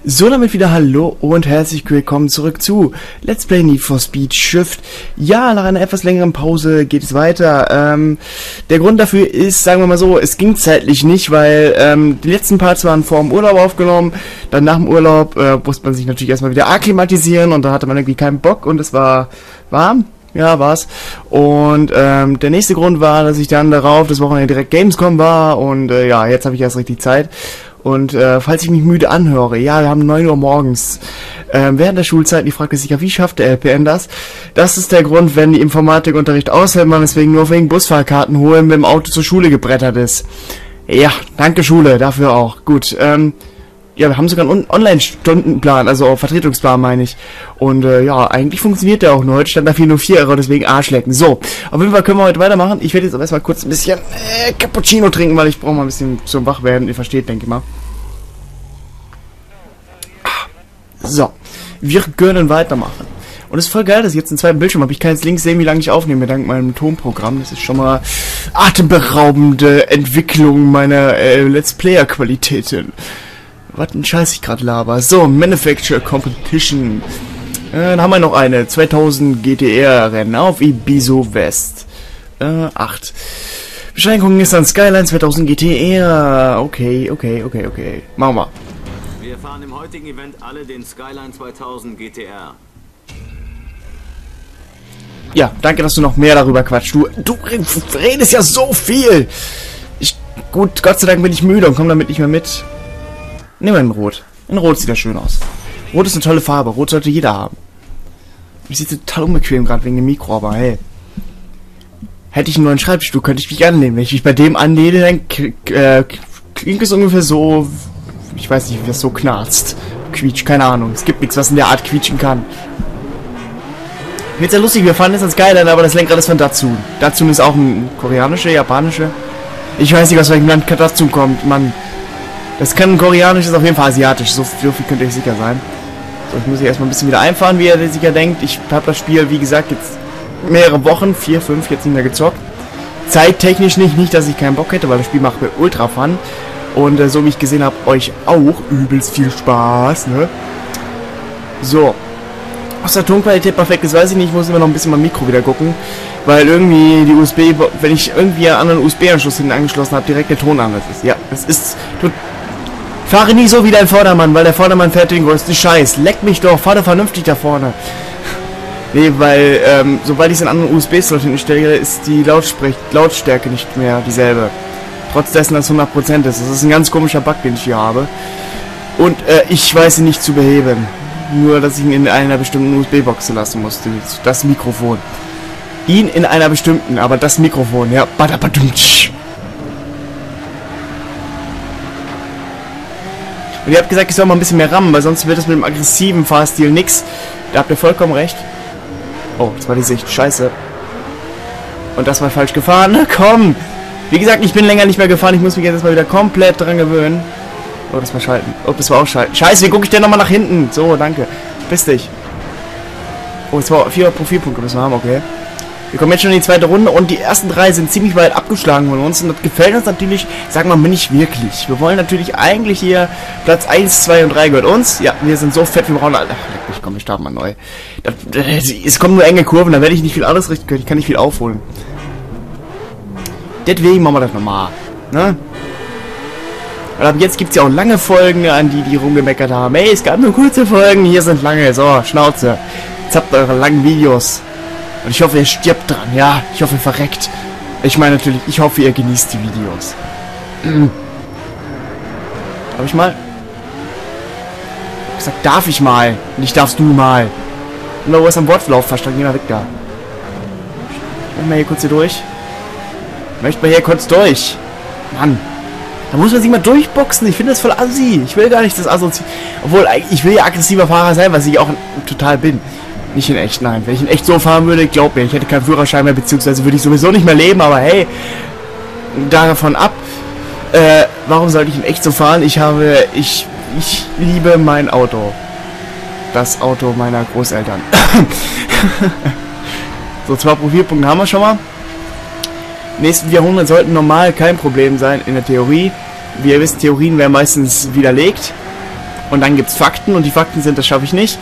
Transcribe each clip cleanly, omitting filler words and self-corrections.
So, damit wieder hallo und herzlich willkommen zurück zu Let's Play Need for Speed Shift. Ja, nach einer etwas längeren Pause geht es weiter. Der Grund dafür ist, sagen wir mal so, es ging zeitlich nicht, weil die letzten Parts waren vor dem Urlaub aufgenommen. Dann nach dem Urlaub musste man sich natürlich erstmal wieder akklimatisieren und da hatte man irgendwie keinen Bock und es war warm. Ja, war's. Und der nächste Grund war, dass ich dann darauf das Wochenende direkt Gamescom war und ja, jetzt habe ich erst richtig Zeit. Und falls ich mich müde anhöre, ja, wir haben 9 Uhr morgens, während der Schulzeit, die fragte sich ja, wie schafft der LPN das? Das ist der Grund, wenn die Informatikunterricht ausfällt, man deswegen nur wegen Busfahrkarten holen, mit dem Auto zur Schule gebrettert ist. Ja, danke Schule, dafür auch. Gut, ja, wir haben sogar einen Online-Stundenplan, also Vertretungsplan meine ich. Und ja, eigentlich funktioniert der auch nur. Heute stand da 404 Euro, deswegen Arschlecken. So, auf jeden Fall können wir heute weitermachen. Ich werde jetzt aber erstmal kurz ein bisschen Cappuccino trinken, weil ich brauche mal ein bisschen zum Wachwerden. Ihr versteht, denke ich mal. So, wir können weitermachen. Und es ist voll geil, dass ich jetzt einen zweiten Bildschirm habe. Ich kann jetzt links sehen, wie lange ich aufnehme, dank meinem Tonprogramm. Das ist schon mal atemberaubende Entwicklung meiner Let's Player-Qualitäten. Was ein Scheiß ich gerade laber. So, Manufacture Competition. Dann haben wir noch eine 2000 GTR-Rennen auf Ibiso West. 8. Beschränkung ist an Skyline 2000 GTR. Okay. Machen wir. Wir fahren im heutigen Event alle den Skyline 2000 GTR. Ja, danke, dass du noch mehr darüber quatschst. Du redest ja so viel. Gut, Gott sei Dank bin ich müde und komme damit nicht mehr mit. Nehmen wir in Rot. In Rot sieht das schön aus. Rot ist eine tolle Farbe. Rot sollte jeder haben. Ich sitze total unbequem gerade wegen dem Mikro, aber hey. Hätte ich einen neuen Schreibstuhl, könnte ich mich annehmen. Wenn ich mich bei dem anlehne, dann klingt es ungefähr so... Ich weiß nicht, wie das so knarzt. Quietsch, keine Ahnung. Es gibt nichts, was in der Art quietschen kann. Wird sehr lustig, wir fahren jetzt ans Skyline, aber das Lenkrad ist von Datsun. Datsun ist auch ein koreanische, japanische. Ich weiß nicht, aus welchem Land Datsun kommt, Mann. Das kann ein koreanisch, ist auf jeden Fall asiatisch. So viel könnt ihr euch sicher sein. So, ich muss hier erstmal ein bisschen wieder einfahren, wie ihr sicher denkt. Ich habe das Spiel, wie gesagt, jetzt mehrere Wochen, 4, 5, jetzt nicht mehr gezockt. Zeittechnisch nicht, dass ich keinen Bock hätte, weil das Spiel macht mir ultra Fun. Und so wie ich gesehen habe, euch auch übelst viel Spaß, ne? So. Ob der Tonqualität perfekt ist, weiß ich nicht. Ich muss immer noch ein bisschen mein Mikro wieder gucken. Weil irgendwie die USB, wenn ich irgendwie einen anderen USB-Anschluss hinten angeschlossen habe, direkt der Ton anders ist. Ja, das ist... Fahre nie so wie dein Vordermann, weil der Vordermann fährt den größten Scheiß. Leck mich doch, fahr doch vernünftig da vorne. Nee, weil, sobald ich einen anderen USB-Slot hinten stelle, ist die Lautstärke nicht mehr dieselbe. Trotz dessen, dass 100% ist. Das ist ein ganz komischer Bug, den ich hier habe. Und, ich weiß ihn nicht zu beheben. Nur, dass ich ihn in einer bestimmten USB-Box lassen musste. Das Mikrofon. Ihn in einer bestimmten, aber das Mikrofon, ja. Badabadumtsch. Und ihr habt gesagt, ich soll mal ein bisschen mehr rammen, weil sonst wird es mit dem aggressiven Fahrstil nix. Da habt ihr vollkommen recht. Oh, das war die Sicht. Scheiße. Und das war falsch gefahren. Na komm! Wie gesagt, ich bin länger nicht mehr gefahren. Ich muss mich jetzt mal wieder komplett dran gewöhnen. Oh, das war Schalten. Oh, das war auch Schalten. Scheiße, wie gucke ich denn nochmal nach hinten? So, danke. Piss dich. Oh, es war 4 Profilpunkte müssen wir haben, okay. Wir kommen jetzt schon in die zweite Runde und die ersten 3 sind ziemlich weit abgeschlagen von uns und das gefällt uns natürlich, sagen wir mal, nicht wirklich. Wir wollen natürlich eigentlich hier Platz 1, 2 und 3 gehört uns. Ja, wir sind so fett, wir brauchen... Ach, ich komm, wir starten mal neu. Es kommen nur enge Kurven, da werde ich nicht viel alles richten können, ich kann nicht viel aufholen. Deswegen machen wir das nochmal, ne? Und ab jetzt gibt es ja auch lange Folgen, an die rumgemeckert haben. Ey, es gab nur kurze Folgen, hier sind lange. So, Schnauze. Jetzt habt ihr eure langen Videos. Und ich hoffe, ihr stirbt dran, ja. Ich hoffe, ihr verreckt. Ich meine natürlich, ich hoffe, ihr genießt die Videos. Darf ich mal? Ich hab gesagt, darf ich mal? Nicht darfst du mal. Und da wo ist am Wortverlauf verstanden? Geh mal weg da. Ich möchte mal hier kurz hier durch. Ich möchte mal hier kurz durch. Mann. Da muss man sich mal durchboxen. Ich finde das voll assi. Ich will gar nicht das assi. Obwohl, ich will ja aggressiver Fahrer sein, was ich auch total bin. Nicht in echt, nein. Wenn ich in echt so fahren würde, glaub mir, ich hätte keinen Führerschein mehr, beziehungsweise würde ich sowieso nicht mehr leben, aber hey, davon ab, warum sollte ich in echt so fahren? Ich liebe mein Auto. Das Auto meiner Großeltern. So, 2 Profilpunkte haben wir schon mal. Nächsten 400 sollten normal kein Problem sein in der Theorie. Wie ihr wisst, Theorien werden meistens widerlegt. Und dann gibt's Fakten und die Fakten sind, das schaffe ich nicht.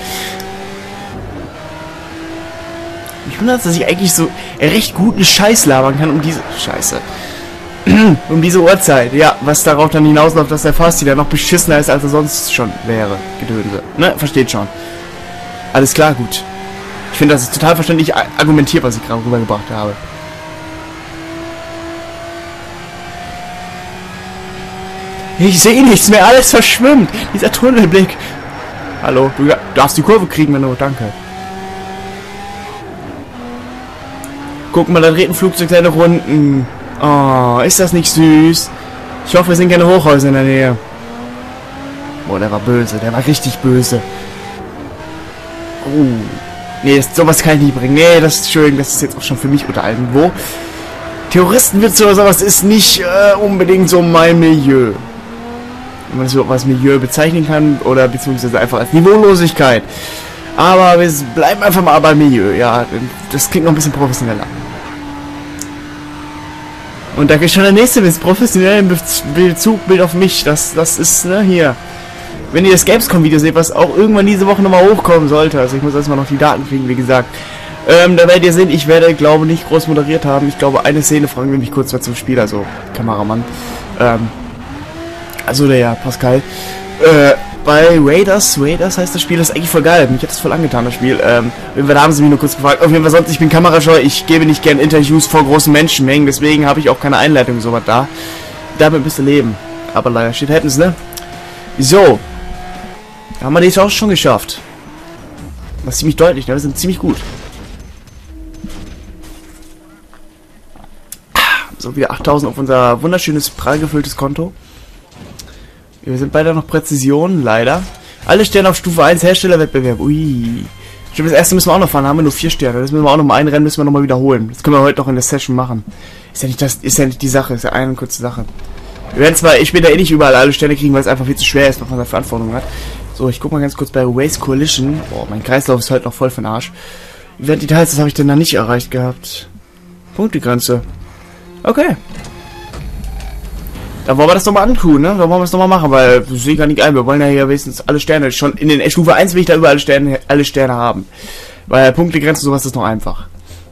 Ich wundere, dass ich eigentlich so recht guten Scheiß labern kann um diese... Scheiße. Um diese Uhrzeit. Ja, was darauf dann hinausläuft, dass der Fasti dann noch beschissener ist, als er sonst schon wäre. Gedönse. Ne? Versteht schon. Alles klar, gut. Ich finde, das ist total verständlich argumentiert, was ich gerade rübergebracht habe. Ich sehe nichts mehr, alles verschwimmt. Dieser Tunnelblick. Hallo, du darfst die Kurve kriegen, wenn du... Danke. Guck mal, da dreht ein Flugzeug seine Runden. Oh, ist das nicht süß? Ich hoffe, es sind keine Hochhäuser in der Nähe. Boah, der war böse. Der war richtig böse. Oh. Nee, sowas kann ich nicht bringen. Nee, das ist schön. Das ist jetzt auch schon für mich unter allem. Wo? Terroristenwitze oder sowas ist nicht unbedingt so mein Milieu. Wenn man das überhaupt als Milieu bezeichnen kann. Oder beziehungsweise einfach als Niveaulosigkeit. Aber wir bleiben einfach mal beim Milieu. Ja, das klingt noch ein bisschen professioneller. Und da geht schon der nächste mit professionellen Bezugbild auf mich. Das ist, ne, hier. Wenn ihr das Gamescom-Video seht, was auch irgendwann diese Woche nochmal hochkommen sollte. Also ich muss erstmal noch die Daten kriegen, wie gesagt. Da werdet ihr sehen, ich werde, glaube nicht groß moderiert haben. Ich glaube, eine Szene fragen wir mich kurz mal zum Spiel, also Kameramann. Also der Pascal. Bei Raiders heißt das Spiel, das ist eigentlich voll geil. Mich hat das voll angetan, das Spiel. Da haben sie mich nur kurz gefragt. Auf jeden Fall sonst, ich bin kamerascheu, ich gebe nicht gern Interviews vor großen Menschenmengen, deswegen habe ich auch keine Einleitung so was da. Damit bist du leben. Aber leider steht hätten's, ne? So. Da haben wir das auch schon geschafft. Das ist ziemlich deutlich, ne? Wir sind ziemlich gut. So, wieder 8000 auf unser wunderschönes, prall gefülltes Konto. Wir sind beide noch Präzision, leider. Alle Sterne auf Stufe 1, Herstellerwettbewerb. Ui. Stimmt, das erste müssen wir auch noch fahren, haben wir nur 4 Sterne. Das müssen wir auch noch mal ein Rennen, müssen wir noch mal wiederholen. Das können wir heute noch in der Session machen. Ist ja nicht die Sache, ist ja eine kurze Sache. Wir werden zwar später eh nicht überall alle Sterne kriegen, weil es einfach viel zu schwer ist, was man da Verantwortung hat. So, ich guck mal ganz kurz bei Race Coalition. Boah, mein Kreislauf ist heute noch voll für den Arsch. Event-Details, das habe ich denn da nicht erreicht gehabt. Punktegrenze. Okay. Da wollen wir das nochmal antun, ne? Da wollen wir es nochmal machen, weil das sehe ich gar nicht ein. Wir wollen ja hier wenigstens alle Sterne. Schon in den Stufe 1 will ich da überall alle Sterne haben. Weil Punktegrenze, sowas ist noch einfach.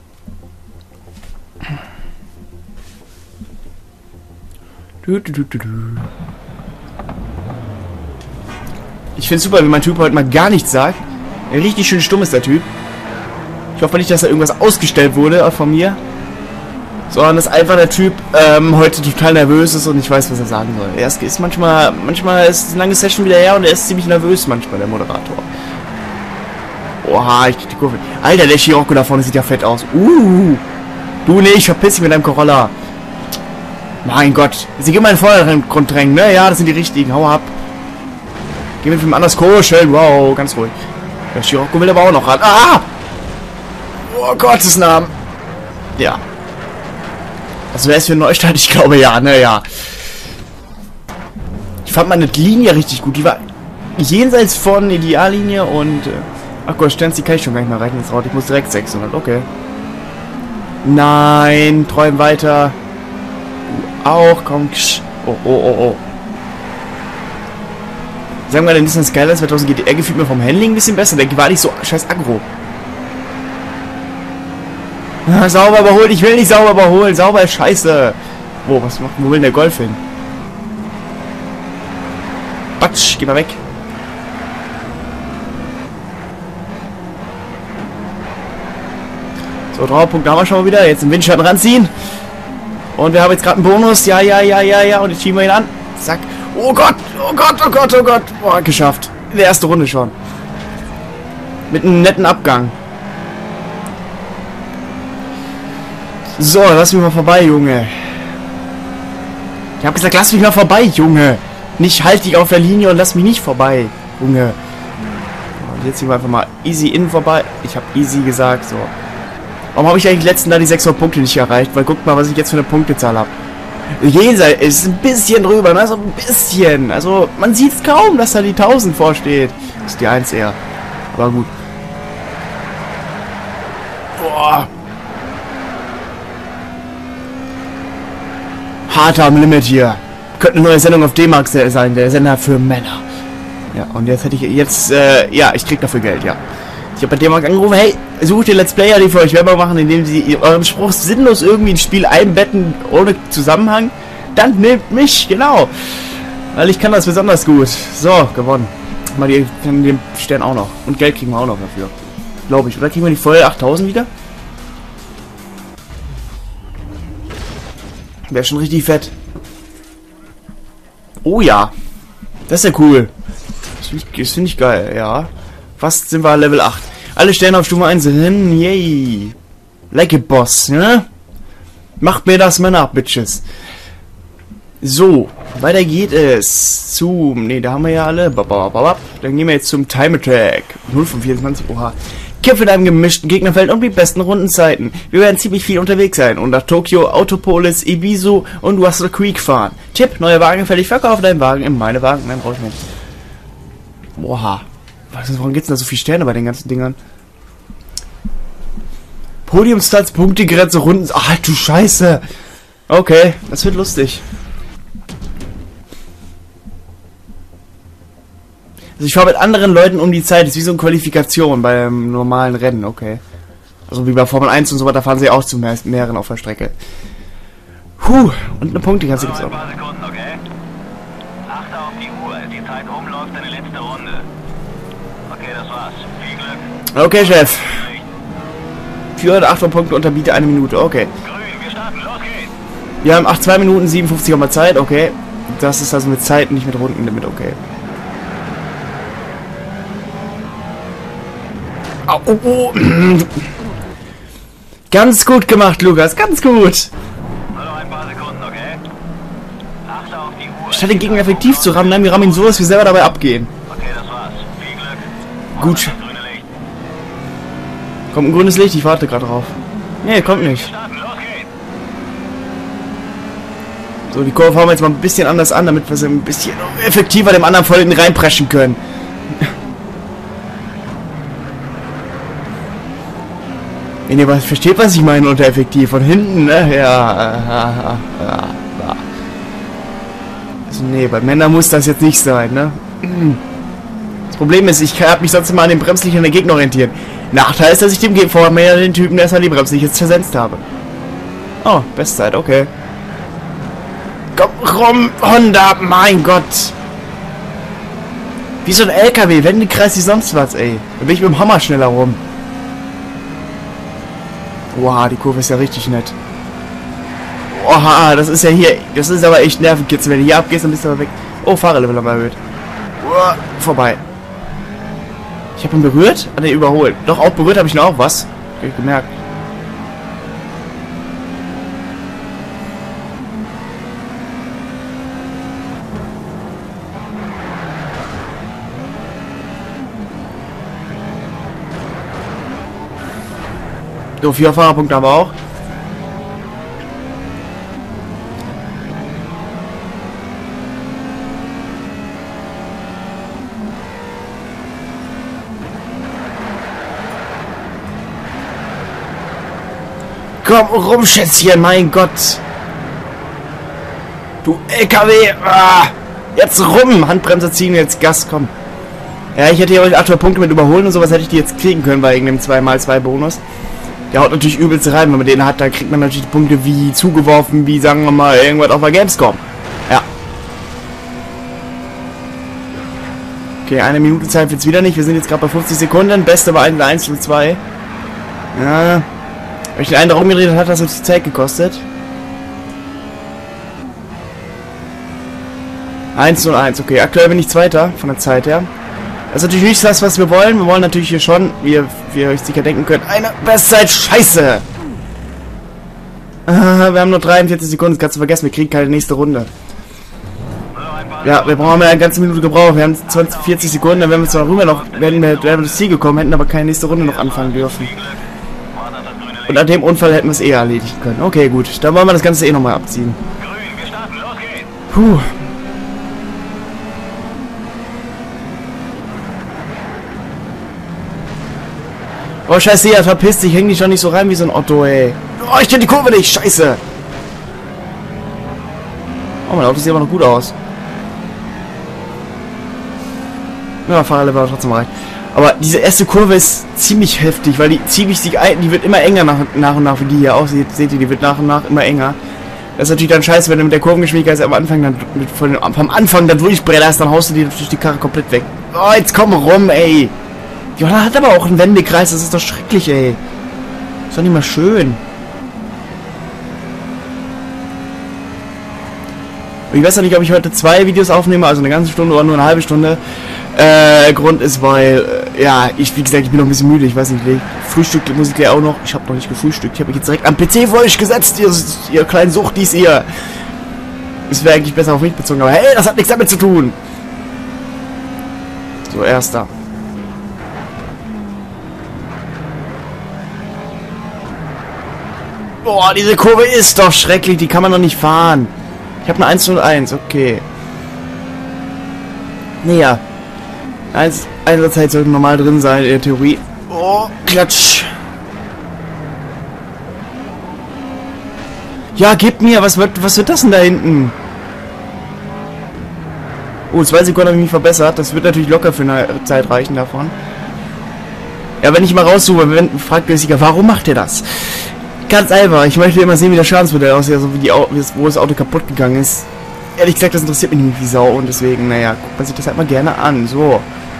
Ich finde es super, wie mein Typ heute mal gar nichts sagt. Richtig schön stumm ist der Typ. Ich hoffe nicht, dass da irgendwas ausgestellt wurde von mir. Sondern dass einfach der Typ heute total nervös ist und ich weiß, was er sagen soll. Er ist manchmal ist eine lange Session wieder her und er ist ziemlich nervös manchmal, der Moderator. Oha, ich krieg die Kurve. Alter, der Scirocco da vorne sieht ja fett aus. Du nicht, verpiss dich mit deinem Corolla. Mein Gott. Sie gehen mal in den Vordergrund drängen, ne? Ja, das sind die richtigen. Hau ab. Geh mit dem anders kuscheln. Wow, ganz ruhig. Der Scirocco will aber auch noch ran. Ah! Oh, Gottes Namen. Ja. Also wäre es für Neustadt? Ich glaube ja, ne, ja. Ich fand meine Linie richtig gut. Die war jenseits von Ideallinie und... ach Gott, Stenzi kann ich schon gar nicht mehr reichen. Ich muss direkt 600, okay. Nein, träum weiter. Du auch, komm. Oh. Sagen wir, der Nissan Skyline 2000 GTR gefühlt mir vom Handling ein bisschen besser. Der war nicht so scheiß aggro. Ja, sauber überholt, ich will nicht sauber überholen. Sauber ist scheiße. Wo will denn der Golf hin? Batsch, geh mal weg. So, Trauerpunkt haben wir schon mal wieder. Jetzt im Windschatten ranziehen. Und wir haben jetzt gerade einen Bonus. Ja. Und jetzt schieben wir ihn an. Zack. Oh Gott. Boah, geschafft. In der ersten Runde schon. Mit einem netten Abgang. So, lass mich mal vorbei, Junge. Ich habe gesagt, lass mich mal vorbei, Junge. Nicht halt dich auf der Linie und lass mich nicht vorbei, Junge. Und jetzt sind wir einfach mal easy innen vorbei. Ich habe easy gesagt, so. Warum habe ich eigentlich letzten da die 600 Punkte nicht erreicht? Weil guckt mal, was ich jetzt für eine Punktezahl habe. Jenseits ist ein bisschen drüber, ne? So ein bisschen. Also, man sieht es kaum, dass da die 1000 vorsteht. Das ist die 1 eher. Aber gut. Boah. Hart am Limit hier. Könnte eine neue Sendung auf D-Max sein, der Sender für Männer. Ja, und jetzt hätte ich ja, ich krieg dafür Geld, ja. Ich habe bei dem mal angerufen, hey, sucht ihr Let's Player, die für euch Werbung machen, indem sie euren Spruch sinnlos irgendwie ins Spiel einbetten, ohne Zusammenhang. Dann nehmt mich, genau. Weil ich kann das besonders gut. So, gewonnen. Mal die den Stern auch noch. Und Geld kriegen wir auch noch dafür. Glaube ich. Oder kriegen wir die voll 8000 wieder? Wäre schon richtig fett. Oh ja. Das ist ja cool. Das finde ich geil, ja. Fast sind wir Level 8. Alle Sterne auf Stufe 1 hin. Yay. Like a Boss, ne? Macht mir das mal nach, Bitches. So, weiter geht es zum... Ne, da haben wir ja alle. Dann gehen wir jetzt zum Time Attack. 0 von 24, oha. Kämpfe in einem gemischten Gegnerfeld und die besten Rundenzeiten. Wir werden ziemlich viel unterwegs sein und nach Tokio, Autopolis, Ibizu und Russell Creek fahren. Tipp, neuer Wagen fällig, verkaufe deinen Wagen in meine Wagen. Nein, brauche ich nicht. Boah. Warum gibt's denn da so viele Sterne bei den ganzen Dingern? Podiumstarts, Punktegrenze, Runden... Ach, du Scheiße. Okay, das wird lustig. Also ich fahre mit anderen Leuten um die Zeit. Das ist wie so eine Qualifikation beim normalen Rennen, okay. Also wie bei Formel 1 und so weiter fahren sie auch zu mehreren auf der Strecke. Und eine Punktegrenze gibt's auch. Ein paar Sekunden, okay? Achte auf die Uhr. Die Zeit umläuft deine letzte Runde. Okay, das war's. Viel Glück. Okay, Chef. 408 Punkte unterbiete 1 Minute, okay. Grün, wir starten. Los geht's. Wir haben 2 Minuten 57 haben wir Zeit, okay. Das ist also mit Zeit, nicht mit Rundenlimit, okay. Au, oh, oh. Ganz gut gemacht, Lukas, ganz gut. Nur noch ein paar Sekunden, okay? Achte auf die Uhr. Statt den Gegner effektiv zu rammen, nein, wir rammen ihn so, dass wir selber dabei abgehen. Okay, das war's. Viel Glück. Gut. Das grüne Licht. Kommt ein grünes Licht, ich warte gerade drauf. Nee, kommt Wir nicht. starten. Los geht's. So, die Kurve hauen wir jetzt mal ein bisschen anders an, damit wir sie ein bisschen effektiver dem anderen voll hinten reinpreschen können. Wenn ihr versteht, was ich meine unter effektiv. Von hinten, ne? Ja. Also, nee, bei Männern muss das jetzt nicht sein, ne? Das Problem ist, ich habe mich sonst immer an den Bremslichtern der Gegner orientiert. Nachteil ist, dass ich dem vor mir den Typen erstmal die Bremslichter jetzt versenzt habe. Oh, Bestzeit, okay. Komm rum, Honda, mein Gott. Wie so ein LKW, wenn die kreist ich sonst was, ey. Da bin ich mit dem Hammer schneller rum. Oha, die Kurve ist ja richtig nett. Oha, das ist ja hier, das ist aber echt nervig jetzt. Wenn du hier abgehst, dann bist du aber weg. Oh, Fahrerlevel haben wir erhöht. Uah, vorbei. Ich habe ihn berührt? Ah, ne, überholt. Doch, auch berührt habe ich ihn auch, was? Hab ich gemerkt. So, 4 Fahrerpunkte haben wir auch. Komm rum, Schätzchen, mein Gott. Du LKW. Ah, jetzt rum. Handbremse ziehen, jetzt Gas, komm. Ja, ich hätte ja euch 8 Punkte mit überholen und sowas hätte ich die jetzt kriegen können bei irgendeinem 2x2 Bonus. Der haut natürlich übelst rein, wenn man den hat, da kriegt man natürlich Punkte wie zugeworfen, wie sagen wir mal irgendwas auf der Gamescom. Ja. Okay, 1 Minute Zeit jetzt wieder nicht. Wir sind jetzt gerade bei 50 Sekunden. Beste war 1:2. Ja. Wenn ich den einen da rumgedreht habe, hat das uns die Zeit gekostet. 1:01. Okay, aktuell bin ich Zweiter von der Zeit her. Das ist natürlich nicht das, was wir wollen. Wir wollen natürlich hier schon, wie ihr euch sicher denken könnt, eine Bestzeit. Scheiße! Wir haben nur 43 Sekunden, das kannst du vergessen. Wir kriegen keine nächste Runde. Ja, wir brauchen eine ganze Minute gebraucht. Wir haben 40 Sekunden, dann wären wir zwar rüber noch, wären wir das Ziel gekommen, hätten aber keine nächste Runde noch anfangen dürfen. Und an dem Unfall hätten wir es eher erledigen können. Okay, gut. Dann wollen wir das Ganze eh nochmal abziehen. Puh. Oh, scheiße, ja, verpiss dich, häng dich schon nicht so rein wie so ein Otto, ey. Oh, ich kenn die Kurve nicht, scheiße. Oh, mein Auto sieht aber noch gut aus. Ja, Fahrerlevel war trotzdem recht. Aber diese erste Kurve ist ziemlich heftig, weil die wird immer enger nach und nach, wie die hier aussieht. Seht ihr, die wird nach und nach immer enger. Das ist natürlich dann scheiße, wenn du mit der Kurvengeschwindigkeit am Anfang vom Anfang dann durchbretterst, dann haust du dir natürlich die Karre komplett weg. Oh, jetzt komm rum, ey. Die Honda hat aber auch einen Wendekreis, das ist doch schrecklich, ey. Ist doch nicht mal schön. Und ich weiß noch nicht, ob ich heute 2 Videos aufnehme, also eine ganze Stunde oder nur eine halbe Stunde. Grund ist, weil, ja, wie gesagt, ich bin noch ein bisschen müde, ich weiß nicht, Frühstück muss ich gleich auch noch. Ich habe noch nicht gefrühstückt, ich habe mich jetzt direkt am PC vor euch gesetzt, ihr kleinen Suchtis, ihr. Es wäre eigentlich besser auf mich bezogen, aber hey, das hat nichts damit zu tun. So, erster. Boah, diese Kurve ist doch schrecklich, die kann man doch nicht fahren. Ich habe eine 1:1, okay. Naja. Einsatzzeit sollte normal drin sein in der Theorie. Oh, Klatsch. Ja, gib mir, was wird das denn da hinten? Oh, 2 Sekunden habe ich mich verbessert. Das wird natürlich locker für eine Zeit reichen davon. Ja, wenn ich mal raussuche, fragt der Sieger, warum macht er das? Ganz einfach, ich möchte immer sehen, wie das Schadensmodell aussieht, also wo das Auto kaputt gegangen ist. Ehrlich gesagt, das interessiert mich nicht wie Sau und deswegen, naja, guckt man sich das halt mal gerne an. So.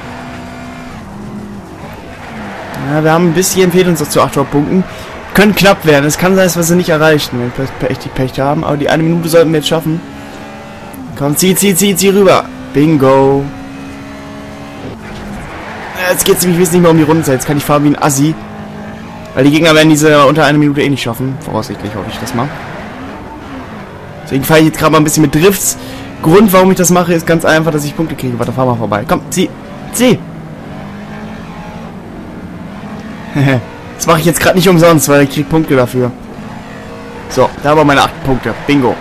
Ja, wir haben ein bisschen, fehlt uns noch zu 8 Punkten. Können knapp werden, es kann sein, dass wir sie nicht erreichen, wenn wir vielleicht die Pech haben, aber die 1 Minute sollten wir jetzt schaffen. Komm, zieh rüber. Bingo. Jetzt geht es nämlich nicht mehr um die Rundenzeit, jetzt kann ich fahren wie ein Assi. Weil die Gegner werden diese unter 1 Minute eh nicht schaffen. Voraussichtlich hoffe ich das mal. Deswegen fahre ich jetzt gerade mal ein bisschen mit Drifts. Grund, warum ich das mache, ist ganz einfach, dass ich Punkte kriege. Warte, fahr mal vorbei. Komm, zieh. Das mache ich jetzt gerade nicht umsonst, weil ich kriege Punkte dafür. So, da haben wir meine 8 Punkte. Bingo.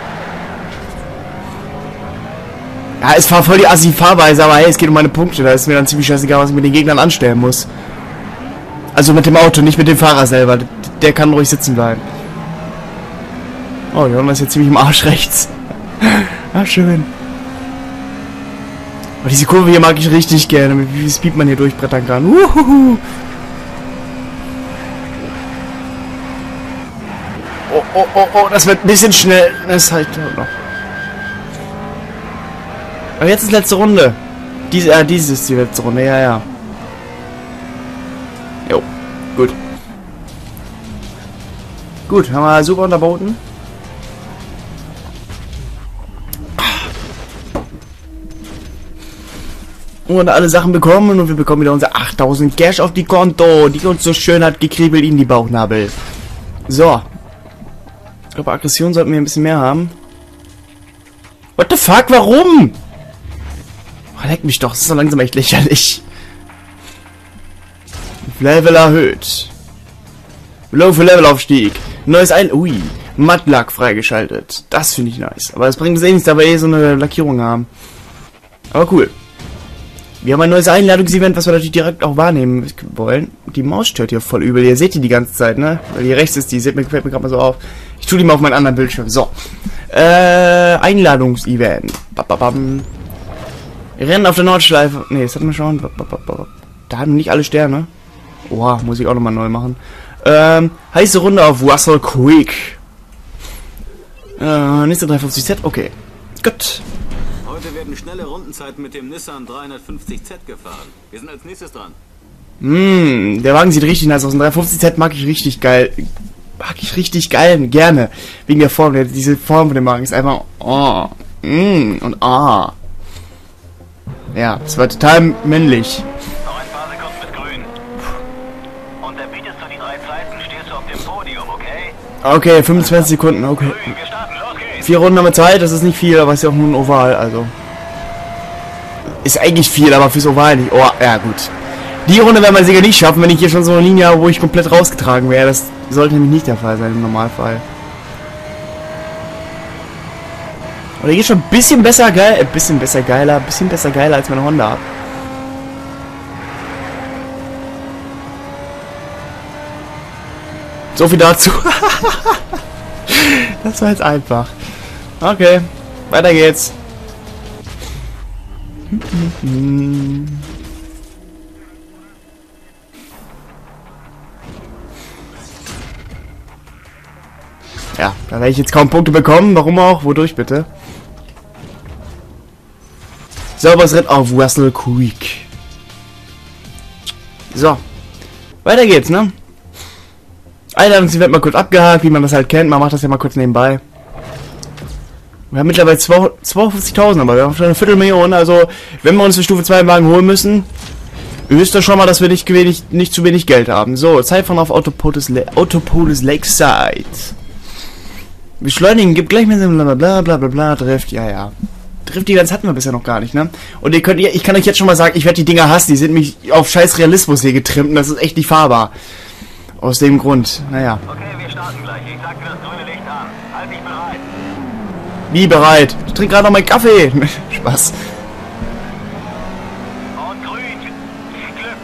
Ja, es war voll die Assi-Fahrweise, aber hey, es geht um meine Punkte. Da ist mir dann ziemlich scheißegal, was ich mit den Gegnern anstellen muss. Also mit dem Auto, nicht mit dem Fahrer selber. Der kann ruhig sitzen bleiben. Oh, die Honda ist jetzt ziemlich im Arsch rechts. Ah, schön. Aber diese Kurve hier mag ich richtig gerne. Wie viel Speed man hier durchbrettern kann. Uhuhu. Oh, das wird ein bisschen schnell. Das ist halt noch. Aber jetzt ist letzte Runde. Dies ist die letzte Runde, ja. Jo, gut. Gut, haben wir super unterboten. Und alle Sachen bekommen und wir bekommen wieder unsere 8000 Cash auf die Konto, die uns so schön hat gekribbelt in die Bauchnabel. So. Ich glaube, Aggression sollten wir ein bisschen mehr haben. What the fuck, warum? Oh, leck mich doch, das ist so langsam echt lächerlich. Level erhöht. Low für Levelaufstieg. Neues Ui. Mattlack freigeschaltet. Das finde ich nice. Aber das bringt uns eh nichts, da wir eh so eine Lackierung haben. Aber cool. Wir haben ein neues Einladungsevent, was wir natürlich direkt auch wahrnehmen wollen. Die Maus stört hier voll übel. Ihr seht die ganze Zeit, ne? Weil hier rechts ist die. Fällt mir gerade mal so auf. Ich tue die mal auf meinen anderen Bildschirm. So. Einladungsevent. Rennen auf der Nordschleife. Ne, das hatten wir schon. Da hatten wir nicht alle Sterne. Oha, muss ich auch nochmal neu machen. Heiße Runde auf Russell Creek. Nächste 350Z. Okay. Gut. Heute werden schnelle Rundenzeiten mit dem Nissan 350Z gefahren. Wir sind als nächstes dran. Der Wagen sieht richtig nice aus. Ein 350Z mag ich richtig geil. Gerne. Wegen der Form. Diese Form von dem Wagen ist einfach und ja, es war total männlich. Noch ein paar Sekunden mit grün. Und dann bietest du die 3 Zeiten, stehst du auf dem Podium, okay? Okay, 25 Sekunden, okay. Grün, wir starten, los geht's. 4 Runden haben wir Zeit, das ist nicht viel, aber es ist ja auch nur ein Oval, also. Ist eigentlich viel, aber fürs Oval nicht. Oh, ja gut. Die Runde werden wir sicher nicht schaffen, wenn ich hier schon so eine Linie habe, wo ich komplett rausgetragen wäre. Das sollte nämlich nicht der Fall sein im Normalfall. Aber der geht schon ein bisschen besser geil, ein bisschen besser geiler als meine Honda ab. So viel dazu. Das war jetzt einfach. Okay, weiter geht's. Ja, da werde ich jetzt kaum Punkte bekommen. Warum auch? Wodurch bitte? Sauberes Ritt auf Russell Creek. So. Weiter geht's, ne? Einladung, wird mal kurz abgehakt, wie man das halt kennt. Man macht das ja mal kurz nebenbei. Wir haben mittlerweile 52.000, aber wir haben schon eine Viertelmillion. Also, wenn wir uns für Stufe 2 im Wagen holen müssen, ihr wisst doch schon mal, dass wir nicht zu wenig Geld haben. So, Zeit von auf Autopolis Lakeside. Beschleunigen, gibt gleich mit dem bla Drift, ja. Drift-Events hatten wir bisher noch gar nicht, ne? Und ich kann euch jetzt schon mal sagen, ich werde die Dinger hassen, die sind mich auf scheiß Realismus hier getrimmt und das ist echt nicht fahrbar. Aus dem Grund, naja. Okay, wir starten gleich. Ich sag dir das grüne Licht an. Halt dich bereit. Wie bereit? Ich trinke gerade noch meinen Kaffee. Spaß. Und grün. Glück.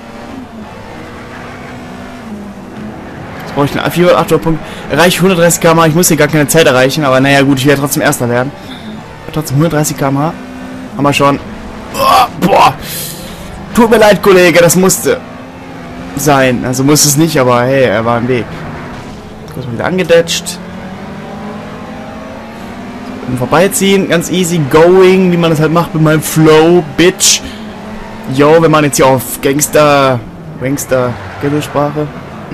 Jetzt brauche ich einen 408er Punkt. Erreiche 130 km/h. Ich muss hier gar keine Zeit erreichen, aber naja gut, ich werde trotzdem Erster werden. Trotzdem 130 km/h. Haben wir schon. Oh, boah. Tut mir leid, Kollege, das musste sein. Also muss es nicht, aber hey, er war im Weg. Kurz mal wieder angedetscht. Und vorbeiziehen, ganz easy going, wie man das halt macht mit meinem Flow, Bitch. Yo, wir machen jetzt hier auf Gangster, Ghetto-Sprache.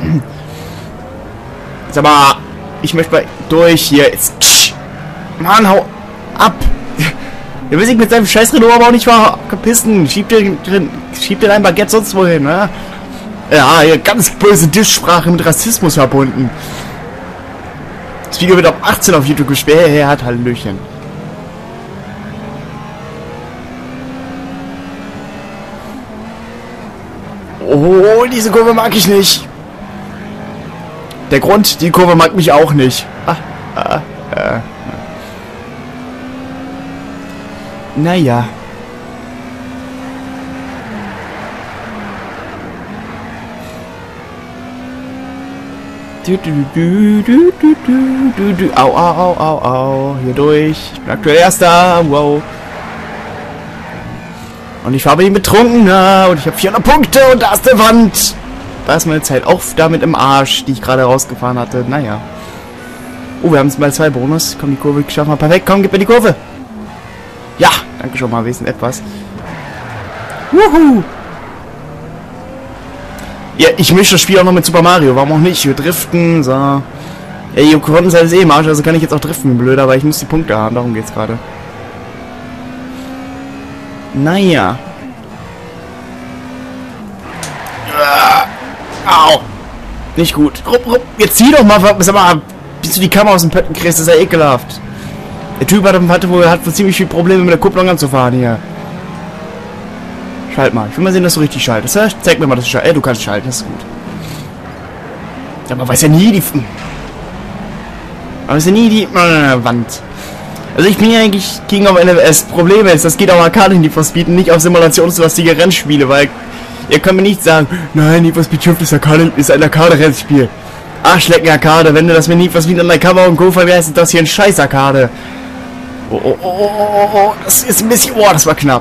Sag mal, ich möchte mal durch hier. Jetzt, Mann, hau ab. Der will sich mit seinem scheiß Renault aber auch nicht verpissen. Schiebt den ein Baguette sonst wohin, ne? Ja, hier ganz böse Diss-Sprache mit Rassismus verbunden. Das Video wird ab 18 auf YouTube gespielt. Er hat Hallöchen. Oh, diese Kurve mag ich nicht. Der Grund, die Kurve mag mich auch nicht. Naja. Au. Hier durch. Ich bin aktuell Erster. Wow. Und ich fahre ihn betrunken. Und ich habe 400 Punkte. Und da ist die Wand. Da ist meine Zeit auch damit im Arsch, die ich gerade rausgefahren hatte. Naja. Oh, wir haben es mal 2 Bonus. Komm, die Kurve schaffen wir. Perfekt. Komm, gib mir die Kurve. Ja. Danke schon mal. Wesentlich etwas. Wuhu. Ja, ich mische das Spiel auch noch mit Super Mario. Warum auch nicht? Wir driften, so. Ja, hier konnten es halt eh im Arsch, also kann ich jetzt auch driften, wie blöd, aber ich muss die Punkte haben, darum geht's gerade. Naja. Au. Nicht gut. Jetzt zieh doch mal, sag mal, bis du die Kamera aus dem Pötten kriegst, das ist ja ekelhaft. Der Typ hat wohl ziemlich viele Probleme mit der Kupplung anzufahren hier. Schalt mal. Ich will mal sehen, dass du richtig schaltest. Ja? Zeig mir mal, dass du schaltest. Du kannst schalten, das ist gut. Aber man weiß ja nie die... Aber ist ja nie die... Wand. Also ich bin ja eigentlich King of NFS. Problem ist, das geht auf Arcade Need for Speed und nicht auf simulationslastige Rennspiele, weil... Ihr könnt mir nicht sagen, nein, Need for Speed Shift ist ein Arcade-Rennspiel. Arschlecken Arcade, wenn du das mit Need for Speed Undercover und Go verwärst, ist das hier ein scheiß Arcade. Oh, das ist ein bisschen... Oh, das war knapp.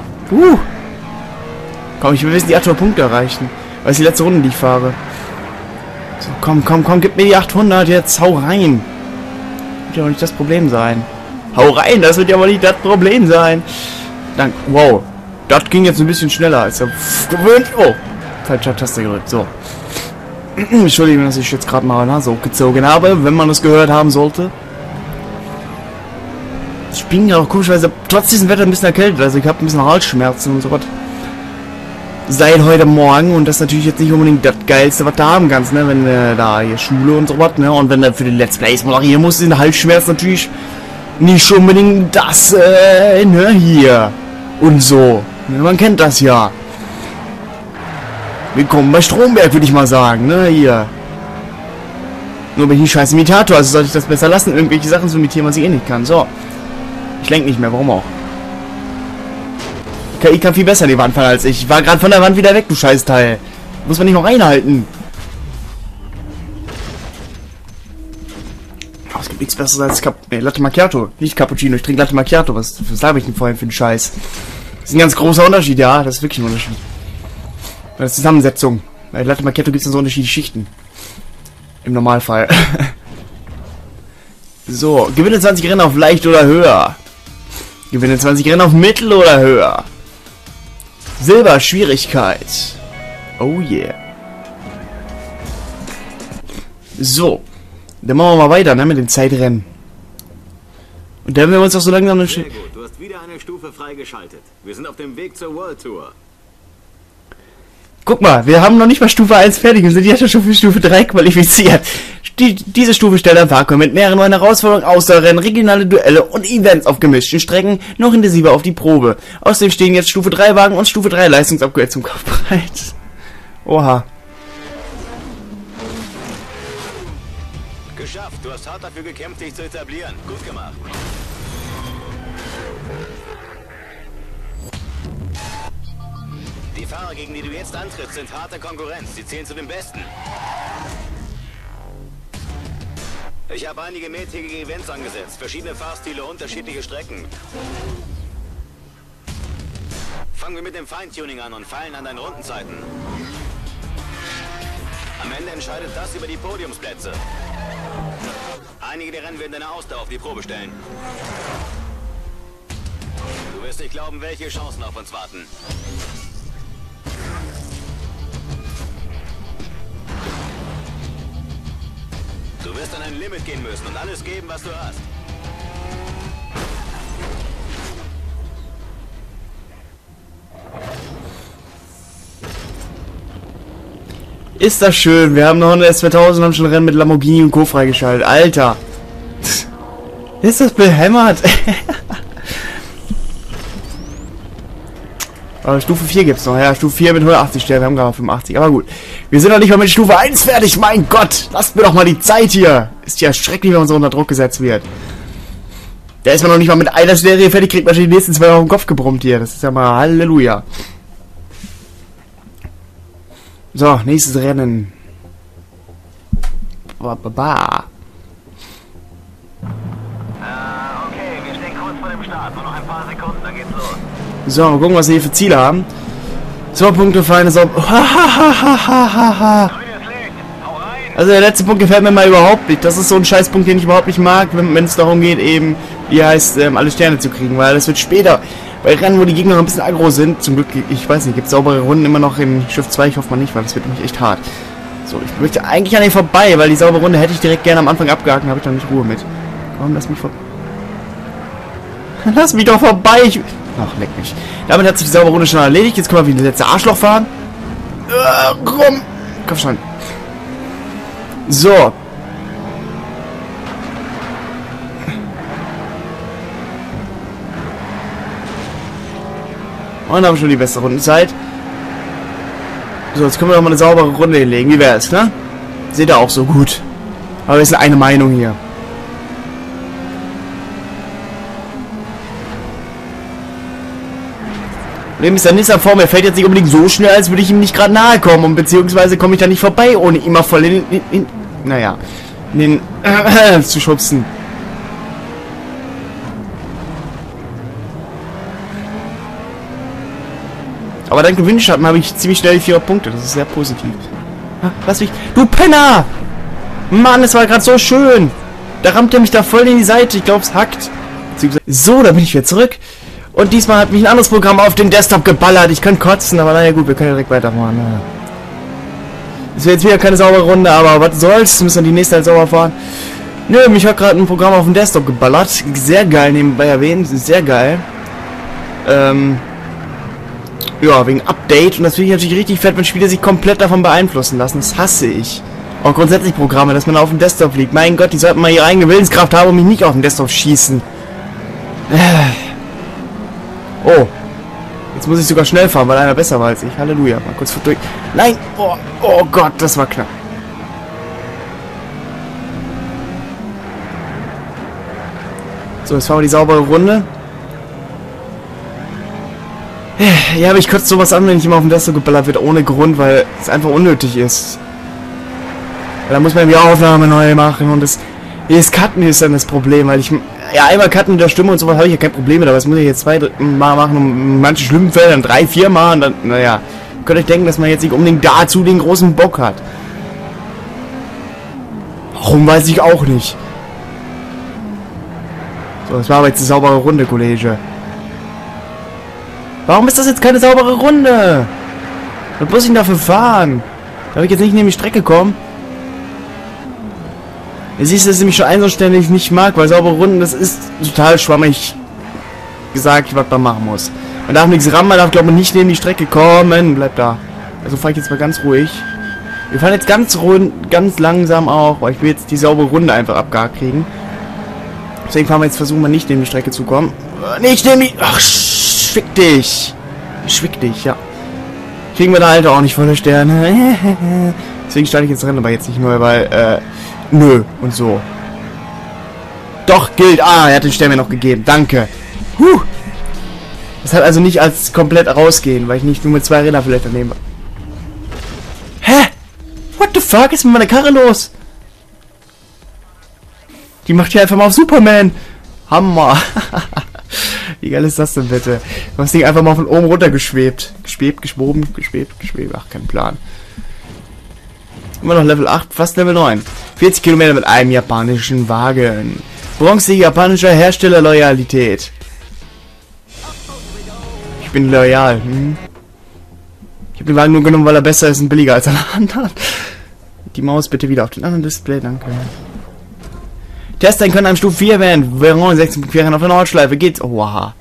Komm, ich will wissen, die 800 Punkte erreichen. Weil es die letzte Runde, die ich fahre. So, komm, gib mir die 800 jetzt. Hau rein. Wird ja auch nicht das Problem sein. Hau rein, das wird ja aber nicht das Problem sein. Danke. Wow. Das ging jetzt ein bisschen schneller als gewöhnt. Oh. Falsche Taste gedrückt. So. Entschuldigung, dass ich jetzt gerade mal Nase hochgezogen habe, wenn man das gehört haben sollte. Ich bin ja auch komischerweise trotz diesem Wetter ein bisschen erkältet. Also ich habe ein bisschen Halsschmerzen und so was. Seit heute Morgen, und das ist natürlich jetzt nicht unbedingt das Geilste, was du haben kannst, ne, wenn da hier Schule und so was, ne, und wenn du für die Let's Plays moderieren musst, den Halsschmerz natürlich nicht unbedingt das, ne, hier und so, ne, man kennt das ja. Willkommen bei Stromberg, würde ich mal sagen, ne, hier. Nur bin ich ein scheiß Imitator, also sollte ich das besser lassen, irgendwelche Sachen zu imitieren, was ich eh nicht kann, so. Ich lenke nicht mehr, warum auch? Ich kann viel besser die Wand fahren als ich. Ich war gerade von der Wand wieder weg, du Scheißteil. Muss man nicht noch reinhalten. Oh, es gibt nichts Besseres als Latte Macchiato. Nicht Cappuccino, ich trinke Latte Macchiato. Was habe ich denn vorhin für einen Scheiß? Das ist ein ganz großer Unterschied, ja. Das ist wirklich ein Unterschied. Bei der Zusammensetzung. Bei Latte Macchiato gibt es so unterschiedliche Schichten. Im Normalfall. So, gewinne 20 Rennen auf leicht oder höher. Gewinne 20 Rennen auf mittel oder höher. Silber, Schwierigkeit. Oh yeah. So. Dann machen wir mal weiter, ne, mit dem Zeitrennen. Und dann werden wir uns auch so langsam... Sehr gut, du hast wieder eine Stufe freigeschaltet. Wir sind auf dem Weg zur World Tour. Guck mal, wir haben noch nicht mal Stufe 1 fertig und sind jetzt schon für Stufe 3 qualifiziert. Diese Stufe stellt ein Parcours mit mehreren neuen Herausforderungen, Ausdauerrennen, regionale Duelle und Events auf gemischten Strecken noch intensiver auf die Probe. Außerdem stehen jetzt Stufe 3 Wagen und Stufe 3 Leistungsupgrade zum Kauf bereit. Oha. Geschafft, du hast hart dafür gekämpft, dich zu etablieren. Gut gemacht. Die Fahrer, gegen die du jetzt antrittst, sind harte Konkurrenz. Sie zählen zu den Besten. Ich habe einige mehrtägige Events angesetzt. Verschiedene Fahrstile, unterschiedliche Strecken. Fangen wir mit dem Feintuning an und feilen an deinen Rundenzeiten. Am Ende entscheidet das über die Podiumsplätze. Einige der Rennen werden deine Ausdauer auf die Probe stellen. Du wirst nicht glauben, welche Chancen auf uns warten. Du wirst an ein Limit gehen müssen und alles geben, was du hast. Ist das schön. Wir haben noch eine S2000 und schon Rennen mit Lamborghini und Co. freigeschaltet. Alter. Ist das behämmert? Aber Stufe 4 gibt's noch. Ja, Stufe 4 mit 180 Sternen. Wir haben gerade 85. Aber gut. Wir sind noch nicht mal mit Stufe 1 fertig. Mein Gott. Lasst mir doch mal die Zeit hier. Ist ja schrecklich, wenn man so unter Druck gesetzt wird. Da ist man noch nicht mal mit einer Serie fertig. Kriegt man schon die nächsten 2 auf den Kopf gebrummt hier. Das ist ja mal Halleluja. So, nächstes Rennen. Okay, wir stehen kurz vor dem Start. Nur noch ein paar Sekunden, dann geht's los. So, mal gucken, was wir hier für Ziele haben. So, Punkte für eine so. Also der letzte Punkt gefällt mir mal überhaupt nicht. Das ist so ein Scheißpunkt, den ich überhaupt nicht mag, wenn es darum geht, eben, wie heißt, alle Sterne zu kriegen. Weil das wird später, bei Rennen, wo die Gegner noch ein bisschen aggro sind, zum Glück, ich weiß nicht, gibt es saubere Runden immer noch in Schiff 2, ich hoffe mal nicht, weil das wird nämlich echt hart. So, ich möchte eigentlich an den vorbei, weil die saubere Runde hätte ich direkt gerne am Anfang abgehakt, habe ich dann nicht Ruhe mit. Komm, lass mich vorbei. Lass mich doch vorbei! Ach, leck mich. Damit hat sich die saubere Runde schon erledigt. Jetzt können wir wie der letzte Arschloch fahren. Komm! Komm schon. So. Und haben schon die beste Rundenzeit. So, jetzt können wir noch mal eine saubere Runde hinlegen. Wie wär's, ne? Seht ihr auch so gut. Aber wir sind eine Meinung hier. Problem ist, der Nissan vor mir fällt jetzt nicht unbedingt so schnell, als würde ich ihm nicht gerade nahe kommen. Und beziehungsweise komme ich da nicht vorbei, ohne immer voll in den zu schubsen. Aber dank dem Windschatten habe ich ziemlich schnell 4 Punkte. Das ist sehr positiv. Lass mich... Du Penner! Mann, es war gerade so schön. Da rammt er mich da voll in die Seite. Ich glaube, es hackt. So, da bin ich wieder zurück. Und diesmal hat mich ein anderes Programm auf den Desktop geballert. Ich kann kotzen, aber naja gut, wir können ja direkt weitermachen. Es wird jetzt wieder keine saubere Runde, aber was soll's? Müssen wir die nächste halt sauber fahren. Nö, mich hat gerade ein Programm auf dem Desktop geballert. Sehr geil, nebenbei erwähnt. Sehr geil. Ja, wegen Update. Und das finde ich natürlich richtig fett, wenn Spieler sich komplett davon beeinflussen lassen. Das hasse ich. Auch grundsätzlich Programme, dass man auf dem Desktop liegt. Mein Gott, die sollten mal ihre eigene Willenskraft haben und mich nicht auf dem Desktop schießen. Oh. Jetzt muss ich sogar schnell fahren, weil einer besser war als ich. Halleluja. Mal kurz durch. Nein! Oh, oh Gott, das war knapp. So, jetzt fahren wir die saubere Runde. Ja, aber ich kotze sowas an, wenn ich immer auf dem Desktop geballert wird, ohne Grund, weil es einfach unnötig ist. Da muss man die Aufnahme neu machen und das Cutten ist dann das Problem, weil ich... Ja, einmal Cutten mit der Stimme und sowas habe ich ja kein Problem mit, aber das muss ich jetzt 2 Mal machen, um manche schlimmen Fälle dann 3, 4 Mal und dann, naja. Könnt euch denken, dass man jetzt nicht unbedingt dazu den großen Bock hat. Warum, weiß ich auch nicht. So, das war aber jetzt eine saubere Runde, Kollege. Warum ist das jetzt keine saubere Runde? Was muss ich denn dafür fahren? Darf ich jetzt nicht neben die Strecke kommen? Ihr siehst, dass ich mich schon einständig nicht mag, weil saubere Runden, das ist total schwammig gesagt, was man machen muss. Man darf nichts rammen, man darf, glaube ich, nicht neben die Strecke kommen. Bleibt da. Also fahre ich jetzt mal ganz ruhig. Wir fahren jetzt ganz langsam auch, weil ich will jetzt die saubere Runde einfach abgehakt kriegen. Deswegen fahren wir jetzt, versuchen wir nicht neben die Strecke zu kommen. Nicht neben die... Ach, schwick dich. Schwick dich, ja. Kriegen wir da halt auch nicht volle Sterne. Deswegen starte ich jetzt Rennen, aber jetzt nicht nur, weil, nö, und so. Doch, gilt. Ah, er hat den Stern mir noch gegeben. Danke. Das hat also nicht als komplett rausgehen, weil ich nicht nur mit 2 Rädern vielleicht daneben war. Hä? What the fuck ist mit meiner Karre los? Die macht hier einfach mal auf Superman. Hammer. Wie geil ist das denn bitte? Das Ding einfach mal von oben runter geschwebt. Geschwebt. Ach, kein Plan. Immer noch Level 8, fast Level 9. 40 Kilometer mit einem japanischen Wagen. Bronze japanischer Herstellerloyalität. Ich bin loyal. Ich habe den Wagen nur genommen, weil er besser ist und billiger als alle anderen. Die Maus bitte wieder auf den anderen Display, danke. Tester können einem Stufe 4 werden. Veyron 6.4 auf der Nordschleife geht's. Oha.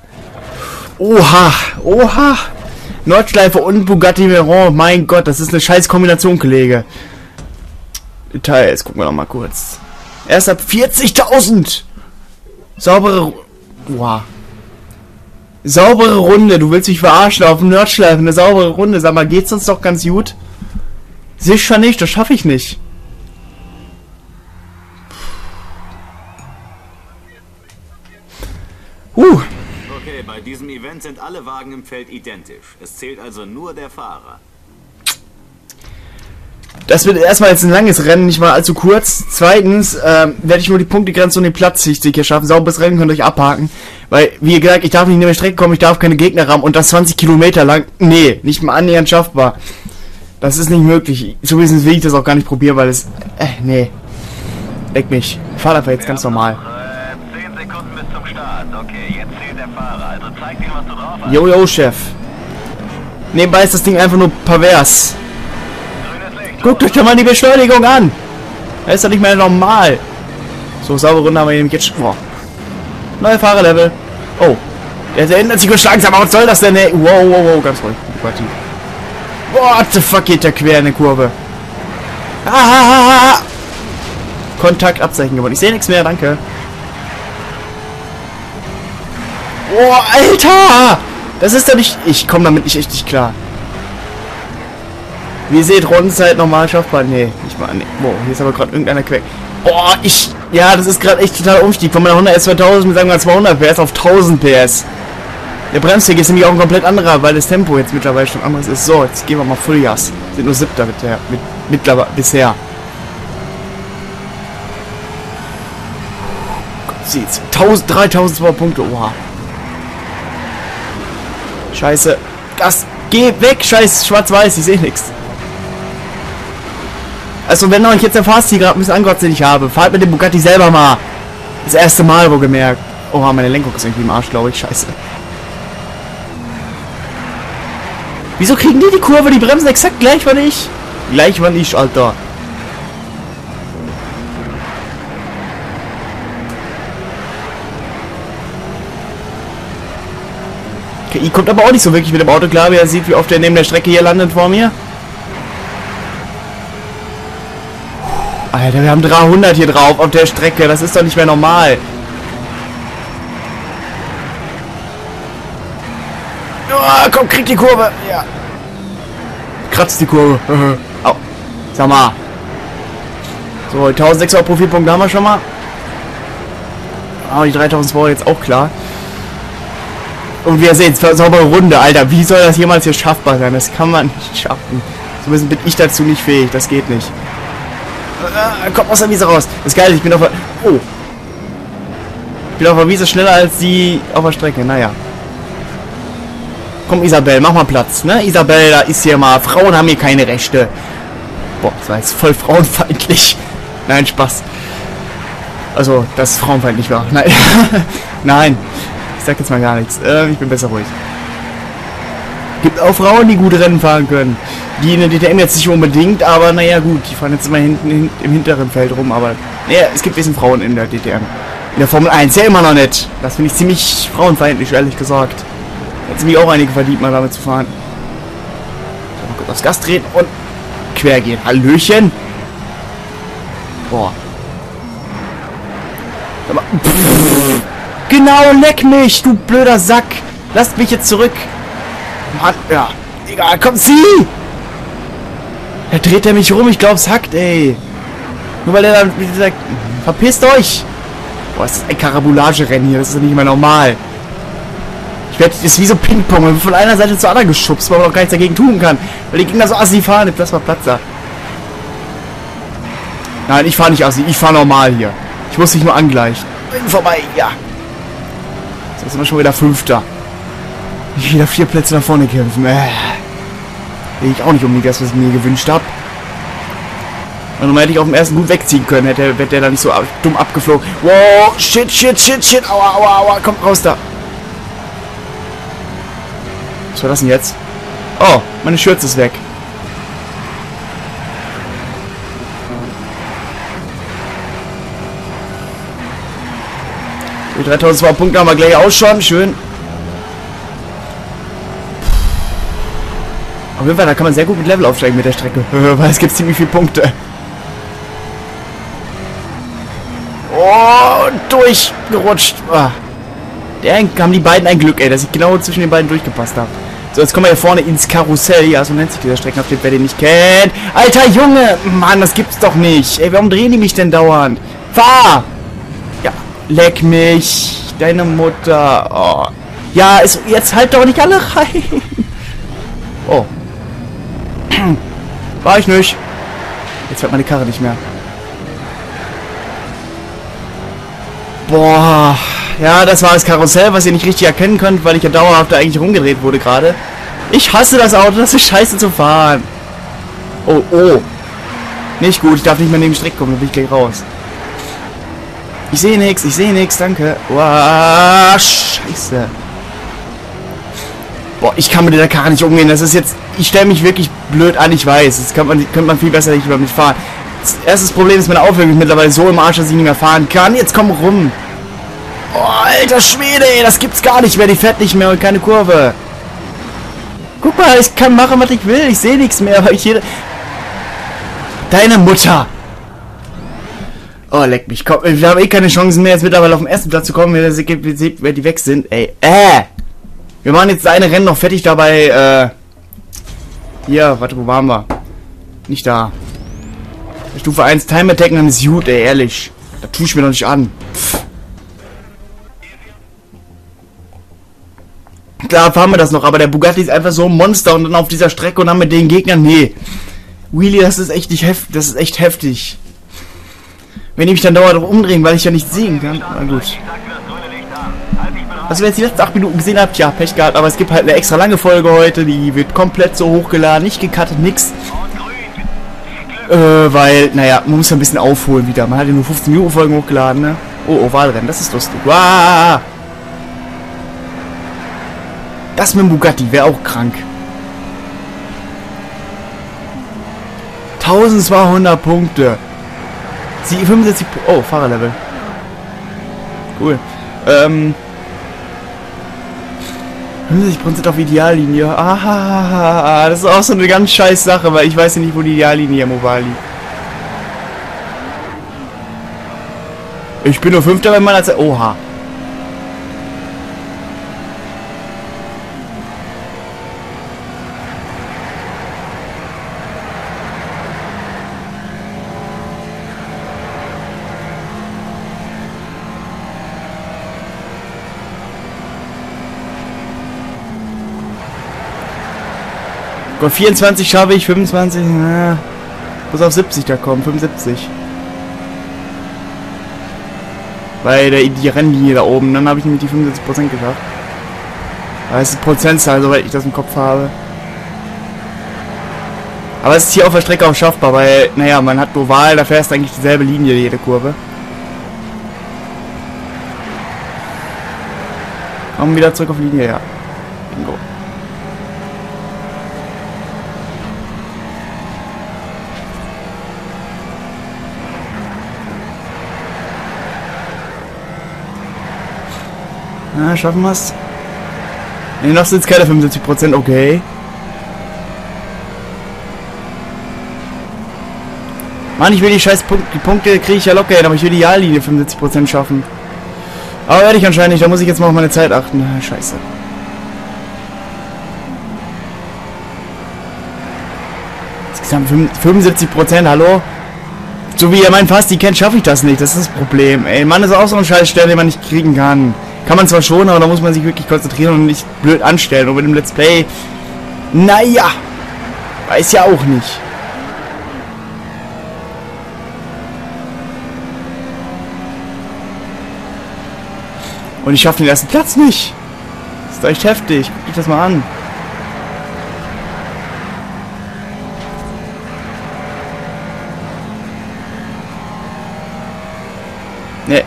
Nordschleife und Bugatti Veyron. Mein Gott, das ist eine scheiß Kombination, Kollege. Details, gucken wir noch mal kurz. Erst ab 40.000. Saubere Runde. Du willst mich verarschen auf dem Nordschleife. Eine saubere Runde. Sag mal, geht's uns doch ganz gut? Sicher nicht, das schaffe ich nicht. Okay, bei diesem Event sind alle Wagen im Feld identisch. Es zählt also nur der Fahrer. Das wird erstmal jetzt ein langes Rennen, nicht mal allzu kurz. Zweitens werde ich nur die Punktegrenze und den Platz sicher schaffen. Sauberes Rennen könnt ihr euch abhaken. Weil, wie gesagt, ich darf nicht neben der Strecke kommen, ich darf keine Gegner rammen und das 20 Kilometer lang. Nee, nicht mal annähernd schaffbar. Das ist nicht möglich. Zumindest will ich das auch gar nicht probieren, weil es... nee. Leck mich. Ich fahr einfach jetzt ganz normal. 10 Sekunden bis zum Start. Okay, jetzt zählt der Fahrer. Also zeig dir, was du drauf hast. Jojo, Chef. Nebenbei ist das Ding einfach nur pervers. Guckt euch doch mal die Beschleunigung an. Das ist doch nicht mehr normal. So, saubere Runde haben wir nämlich jetzt... Boah. Neue Fahrerlevel. Oh. Der ändert sich kurz langsam. Aber was soll das denn? Ey? Wow. Ganz ruhig. What the fuck, geht der quer in eine Kurve. Kontaktabzeichen gewonnen. Ich sehe nichts mehr, danke. Oh, Alter! Das ist doch nicht... Ich komme damit nicht richtig klar. Wie ihr seht, Rundenzeit normal schaffbar. Nee, nicht mal. Nee. Boah, hier ist aber gerade irgendeiner quer. Boah, ja, das ist gerade echt total Umstieg. Von meiner 100 S2000 mit sagen wir 200 PS auf 1000 PS. Der Bremsweg ist nämlich auch ein komplett anderer, weil das Tempo jetzt mittlerweile schon anderes ist. So, jetzt gehen wir mal Vollgas. Sind nur 7. mittlerweile bisher. Gott, sieht's. 3200 Punkte. Oha. Scheiße. Gas. Geh weg, scheiß schwarz-weiß. Ich sehe nichts. Also wenn euch jetzt der Fahrstil gerade ein bisschen angekotzt, den ich habe, fahrt mit dem Bugatti selber mal. Das erste Mal, wo gemerkt. Oha, meine Lenkung ist irgendwie im Arsch, glaube ich. Scheiße. Wieso kriegen die Kurve? Die bremsen exakt gleich, wann ich. Gleich, wann ich, Alter. KI kommt aber auch nicht so wirklich mit dem Auto klar, wie er sieht, wie oft er neben der Strecke hier landet vor mir. Alter, wir haben 300 hier drauf auf der Strecke. Das ist doch nicht mehr normal. Oh, komm, krieg die Kurve. Ja. Kratzt die Kurve. Au. Sag mal. So, 1600 Profilpunkte haben wir schon mal. Aber die 3200 jetzt auch klar. Und wie ihr seht, saubere Runde, Alter. Wie soll das jemals hier schaffbar sein? Das kann man nicht schaffen. Zumindest bin ich dazu nicht fähig. Das geht nicht. Kommt aus der Wiese raus. Das ist geil, ich bin auf der... Oh. Ich bin auf der Wiese schneller als die auf der Strecke. Naja. Komm, Isabel, mach mal Platz, ne? Isabel, da ist hier mal... Frauen haben hier keine Rechte. Boah, das war jetzt voll frauenfeindlich. Nein, Spaß. Also, das ist frauenfeindlich war. Nein. Nein. Ich sag jetzt mal gar nichts. Ich bin besser ruhig. Gibt auch Frauen, die gut Rennen fahren können. Die in der DTM jetzt nicht unbedingt, aber naja gut, die fahren jetzt immer hinten im hinteren Feld rum, aber naja, es gibt ein bisschen Frauen in der DTM. In der Formel 1, ja immer noch nicht. Das finde ich ziemlich frauenfeindlich, ehrlich gesagt. Hätten mich auch einige verdient, mal damit zu fahren. So, mal kurz aufs Gas drehen und quer gehen. Hallöchen. Boah. Genau, leck mich, du blöder Sack. Lasst mich jetzt zurück. Mann, ja. Egal, komm, zieh! Da dreht er mich rum, ich glaub's hackt, ey. Nur weil er dann, wie gesagt, verpisst euch. Boah, ist das ein Karabulage-Rennen hier, das ist ja nicht mehr normal. Ich werde, das ist wie so Ping-Pong, man wird von einer Seite zur anderen geschubst, weil man auch gar nichts dagegen tun kann. Weil die Gegner so assi fahren, im Plasma-Platzer. Nein, ich fahre nicht assi, ich fahre normal hier. Ich muss mich nur angleichen. Bin vorbei, ja. So, sind wir schon wieder Fünfter. Ich wieder 4 Plätze nach vorne kämpfen. Will ich auch nicht unbedingt das, was ich mir gewünscht habe. Und dann hätte ich auf dem ersten gut wegziehen können, hätte der da nicht so dumm abgeflogen. Wow, shit, shit, shit, shit. Aua, aua, aua, komm raus da. Was war das denn jetzt? Oh, meine Schürze ist weg. Die 3002 Punkte haben wir gleich auch schon. Schön. Auf jeden Fall, da kann man sehr gut mit Level aufsteigen mit der Strecke. Weil es gibt ziemlich viele Punkte. Oh, durchgerutscht. Ah. Der haben die beiden ein Glück, ey, dass ich genau zwischen den beiden durchgepasst habe. So, jetzt kommen wir hier vorne ins Karussell. Ja, so nennt sich dieser Streckenabschnitt, wer den nicht kennt. Alter Junge! Mann, das gibt's doch nicht. Ey, warum drehen die mich denn dauernd? Fahr! Ja, leck mich. Deine Mutter. Oh. Ja, jetzt halt doch nicht alle rein. Oh. War ich nicht. Jetzt fährt meine Karre nicht mehr. Boah. Ja, das war das Karussell, was ihr nicht richtig erkennen könnt, weil ich ja dauerhaft da eigentlich rumgedreht wurde gerade. Ich hasse das Auto, das ist scheiße zu fahren. Oh, oh. Nicht gut, ich darf nicht mehr neben die Strecke kommen, dann bin ich gleich raus. Ich sehe nichts, danke. Boah, scheiße. Boah, ich kann mit der Karre nicht umgehen. Das ist jetzt... Ich stelle mich wirklich blöd an, ich weiß. Das könnte man viel besser nicht über mich fahren. Das erste Problem ist, meine Aufhängung ist mittlerweile so im Arsch, dass ich nicht mehr fahren kann. Jetzt komm rum. Oh, alter Schwede, ey, das gibt's gar nicht mehr. Die fährt nicht mehr und keine Kurve. Guck mal, ich kann machen, was ich will. Ich sehe nichts mehr, weil ich hier... Deine Mutter. Oh, leck mich. Komm, wir haben eh keine Chancen mehr, jetzt mittlerweile auf den ersten Platz zu kommen, wenn die weg sind. Ey, wir machen jetzt eine Rennen noch fertig dabei, hier, warte, wo waren wir? Nicht da. Stufe 1, Time Attack, dann ist gut, ey, ehrlich. Da tue ich mir doch nicht an. Pff. Klar fahren wir das noch, aber der Bugatti ist einfach so ein Monster und dann auf dieser Strecke und dann mit den Gegnern, nee. Wheelie, das ist echt nicht heftig, das ist echt heftig. Wenn ich mich dann dauernd umdrehen, weil ich ja nicht sehen kann. Na gut. Was ihr jetzt die letzten 8 Minuten gesehen habt, ja, Pech gehabt, aber es gibt halt eine extra lange Folge heute, die wird komplett so hochgeladen, nicht gecuttet, nix. Weil, naja, man muss ja ein bisschen aufholen wieder. Man hat ja nur 15 Minuten Folgen hochgeladen, ne? Oh, Ovalrennen, das ist lustig. Wow! Das mit dem Bugatti wäre auch krank. 1200 Punkte. 75... Oh, Fahrerlevel. Cool. 50% auf Ideallinie. Ah, das ist auch so eine ganz scheiß Sache, weil ich weiß ja nicht, wo die Ideallinie im Oval liegt. Ich bin nur 5. bei meiner Zeit. Oha. Gott, 24 schaffe ich, 25, muss auf 70 da kommen, 75. Bei die Rennlinie da oben, dann habe ich nämlich die 75% geschafft. Das ist Prozentzahl, soweit ich das im Kopf habe. Aber es ist hier auf der Strecke auch schaffbar, weil, naja, man hat Oval, da fährst du eigentlich dieselbe Linie, jede Kurve. Kommen wieder zurück auf Linie, ja. Bingo. Na, schaffen wir es? Ne, noch sind es keine 75%, okay. Mann, ich will die scheiß die Punkte kriege ich ja locker hin, aber ich will die Ideallinie 75% schaffen. Aber werde ich anscheinend nicht, da muss ich jetzt mal auf meine Zeit achten. Scheiße. Insgesamt 75%, hallo? So wie ihr meinen Fasti kennt, schaffe ich das nicht. Das ist das Problem. Ey, Mann, ist auch so ein Scheißstern, den man nicht kriegen kann. Kann man zwar schon, aber da muss man sich wirklich konzentrieren und nicht blöd anstellen. Und mit dem Let's Play, naja, weiß ja auch nicht. Und ich schaffe den ersten Platz nicht. Das ist echt heftig. Guck dich das mal an. Ne.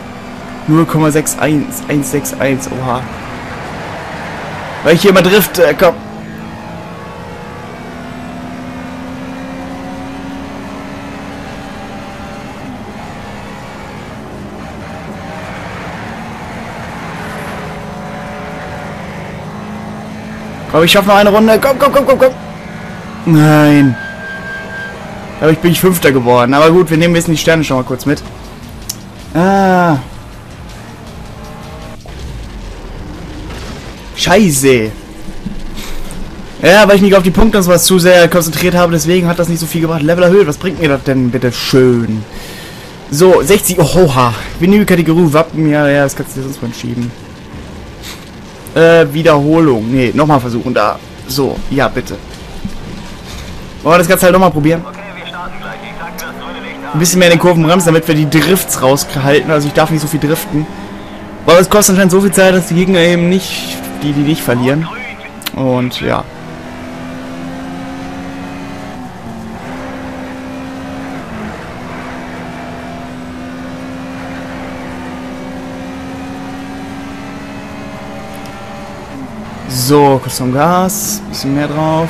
0,61161. Oha. Weil ich hier immer drift. Komm. Aber ich schaffe noch eine Runde. Komm, komm, komm, komm, komm. Nein. Dadurch bin ich Fünfter geworden. Aber gut, wir nehmen ein bisschen die Sterne schon mal kurz mit. Ah. Scheiße. Ja, weil ich mich auf die Punkte und sowas zu sehr konzentriert habe, deswegen hat das nicht so viel gebracht. Level erhöht, was bringt mir das denn bitte schön? So, 60. Oha. Menü-Kategorie Wappen. Ja, das kannst du dir sonst mal schieben. Wiederholung. Nee, nochmal versuchen da. So, ja, bitte. Oh, das kannst du halt nochmal probieren. Okay, wir starten gleich. Ich sag, das grüne Licht Ein bisschen mehr in den Kurven bremsen, damit wir die Drifts raushalten. Also ich darf nicht so viel driften. Aber es kostet anscheinend so viel Zeit, dass die Gegner eben nicht, die nicht verlieren. Und ja. So, kurz zum Gas. Bisschen mehr drauf.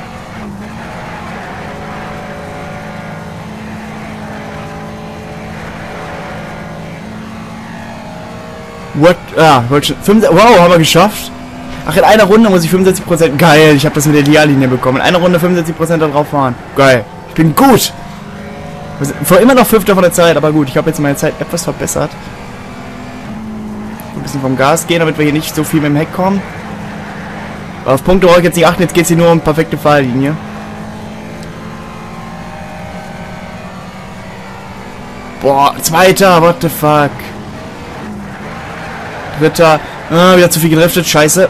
What? Ah, wollte schon. Wow, haben wir geschafft. Ach, in einer Runde muss ich 65%. Geil, ich habe das mit der Ideallinie bekommen. In einer Runde 65% da drauf fahren. Geil. Ich bin gut. Vor immer noch Fünfter von der Zeit, aber gut, ich habe jetzt meine Zeit etwas verbessert. Ein bisschen vom Gas gehen, damit wir hier nicht so viel mit dem Heck kommen. Aber auf Punkte brauche ich jetzt nicht achten, jetzt geht es hier nur um perfekte Fahrlinie. Boah, Zweiter, what the fuck. Dritter, wieder zu viel gedriftet, scheiße.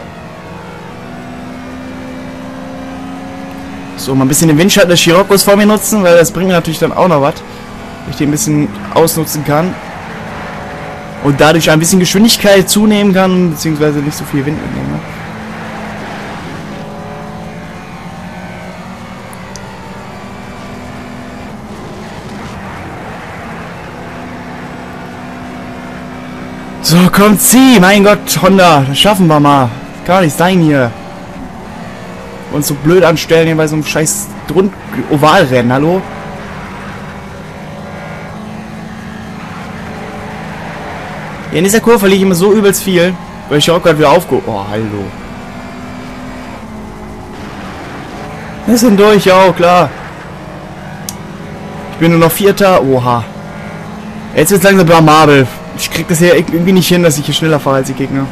So, mal ein bisschen den Windschatten des Scirocco's vor mir nutzen, weil das bringt natürlich dann auch noch was. Wenn ich den ein bisschen ausnutzen kann. Und dadurch ein bisschen Geschwindigkeit zunehmen kann, beziehungsweise nicht so viel Wind mitnehmen. So, kommt sie! Mein Gott, Honda, das schaffen wir mal. Kann nicht sein hier. Uns so blöd anstellen hier bei so einem scheiß Ovalrennen, hallo? Ja, in dieser Kurve verliere ich immer so übelst viel, weil ich auch gerade wieder aufgehoben. Oh, hallo. Wir sind durch, ja, klar. Ich bin nur noch Vierter. Oha. Jetzt wird's langsam blamabel. Ich krieg das hier irgendwie nicht hin, dass ich hier schneller fahre als die Gegner.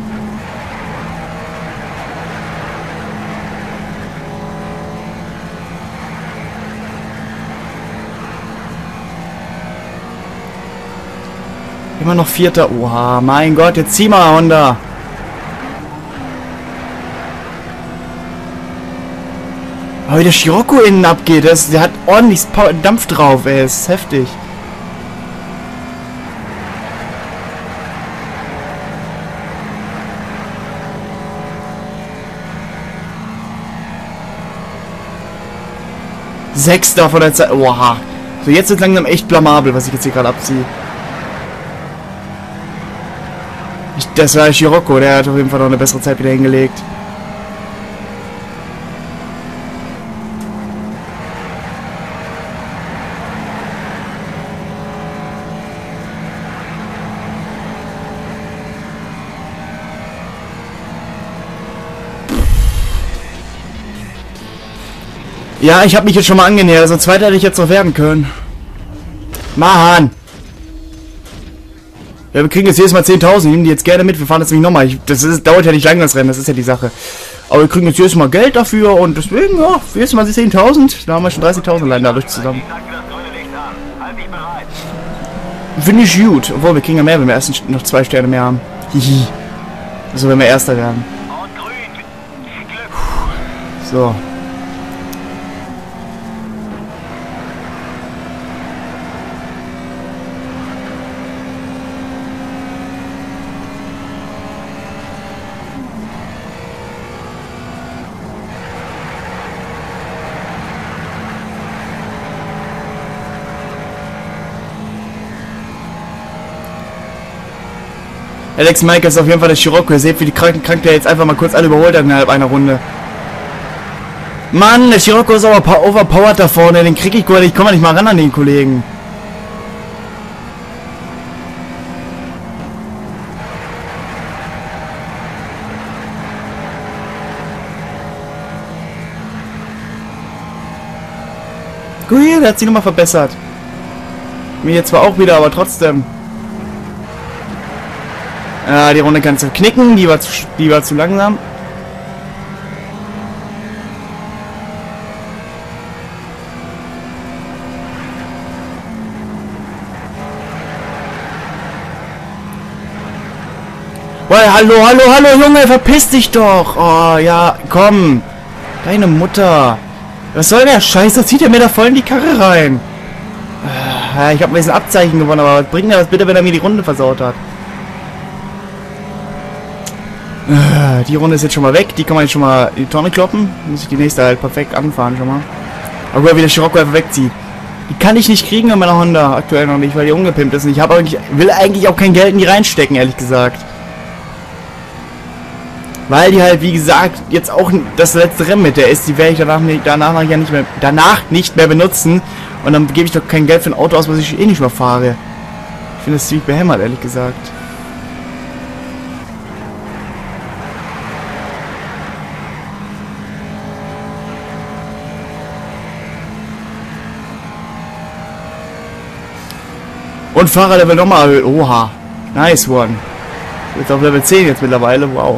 Immer noch Vierter. Oha, mein Gott, jetzt zieh mal, Honda. Aber wie der Scirocco innen abgeht, der hat ordentlich Dampf drauf, ey, das ist heftig. Sechster von der Zeit. Oha. So, jetzt wird langsam echt blamabel, was ich jetzt hier gerade abziehe. Das war Scirocco, der hat auf jeden Fall noch eine bessere Zeit wieder hingelegt. Ja, ich habe mich jetzt schon mal angenähert, also Zweiter hätte ich jetzt noch werden können. Mann! Ja, wir kriegen jetzt jedes Mal 10.000, nehmen die jetzt gerne mit, wir fahren jetzt nicht nochmal. Dauert ja nicht lange das Rennen, das ist ja die Sache. Aber wir kriegen jetzt jedes Mal Geld dafür und deswegen, ja, jedes Mal 10.000, da haben wir schon 30.000 allein dadurch zusammen. Finde ich gut, obwohl wir kriegen ja mehr, wenn wir erst noch 2 Sterne mehr haben. Hihi. Also wenn wir Erster werden. So. Alex Mike ist auf jeden Fall der Scirocco. Ihr seht, wie die Krank der jetzt einfach mal kurz alle überholt hat innerhalb einer Runde. Mann, der Scirocco ist aber overpowered da vorne. Den krieg ich gut. Ich komme nicht mal ran an den Kollegen. Gut, der hat sich nochmal verbessert. Mir jetzt zwar auch wieder, aber trotzdem. Ja, die Runde kannst du knicken, die war zu langsam. Boah, hallo, Junge, verpiss dich doch. Oh, ja, komm. Deine Mutter. Was soll der Scheiß? Das zieht er mir da voll in die Karre rein. Ich habe ein bisschen Abzeichen gewonnen, aber was bringt mir das bitte, wenn er mir die Runde versaut hat? Die Runde ist jetzt schon mal weg, die kann man jetzt schon mal in die Tonne kloppen. Muss ich die nächste halt perfekt anfahren schon mal. Aber guck mal, wie der Scirocco einfach wegzieht. Die kann ich nicht kriegen in meiner Honda, aktuell noch nicht, weil die ungepimpt ist. Und ich will eigentlich auch kein Geld in die reinstecken, ehrlich gesagt. Weil die halt, wie gesagt, jetzt auch das letzte Rennen mit der ist. Die werde ich danach nicht mehr benutzen. Und dann gebe ich doch kein Geld für ein Auto aus, was ich eh nicht mehr fahre. Ich finde das ziemlich behämmert, ehrlich gesagt. Und Fahrerlevel nochmal erhöht. Oha. Nice one. Jetzt auf Level 10 jetzt mittlerweile. Wow.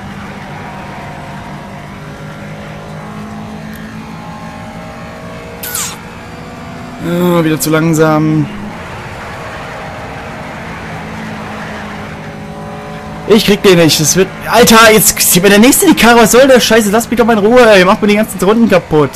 Ja, wieder zu langsam. Ich krieg den nicht. Das wird... Alter, jetzt zieht mir der nächste die Karre. Was soll der Scheiße? Lass mich doch mal in Ruhe. Ey. Macht mir die ganzen Runden kaputt.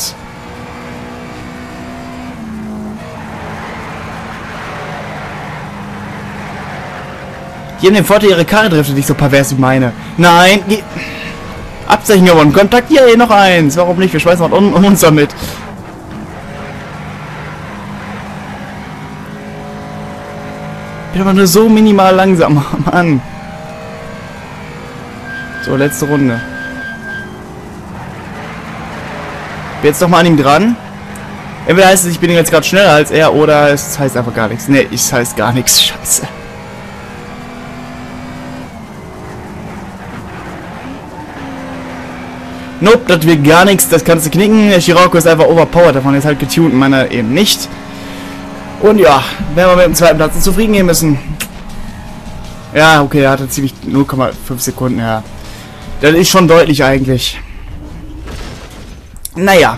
Die haben den Vorteil, ihre Karre driftet nicht so pervers wie meine. Nein, Abzeichen gewonnen. Kontaktiere noch eins. Warum nicht? Wir schmeißen mal uns damit. Ich bin aber nur so minimal langsam. Mann. So, letzte Runde. Bin jetzt noch mal an ihm dran. Entweder heißt es, ich bin jetzt gerade schneller als er, oder es heißt einfach gar nichts. Ne, es heißt gar nichts. Scheiße. Nope, das wird gar nichts, das kannst du knicken. Der Scirocco ist einfach overpowered, davon ist halt getuned, meiner eben nicht. Und ja, werden wir mit dem zweiten Platz zufrieden gehen müssen. Ja, okay, er hatte ziemlich 0,5 Sekunden, ja. Das ist schon deutlich eigentlich. Naja.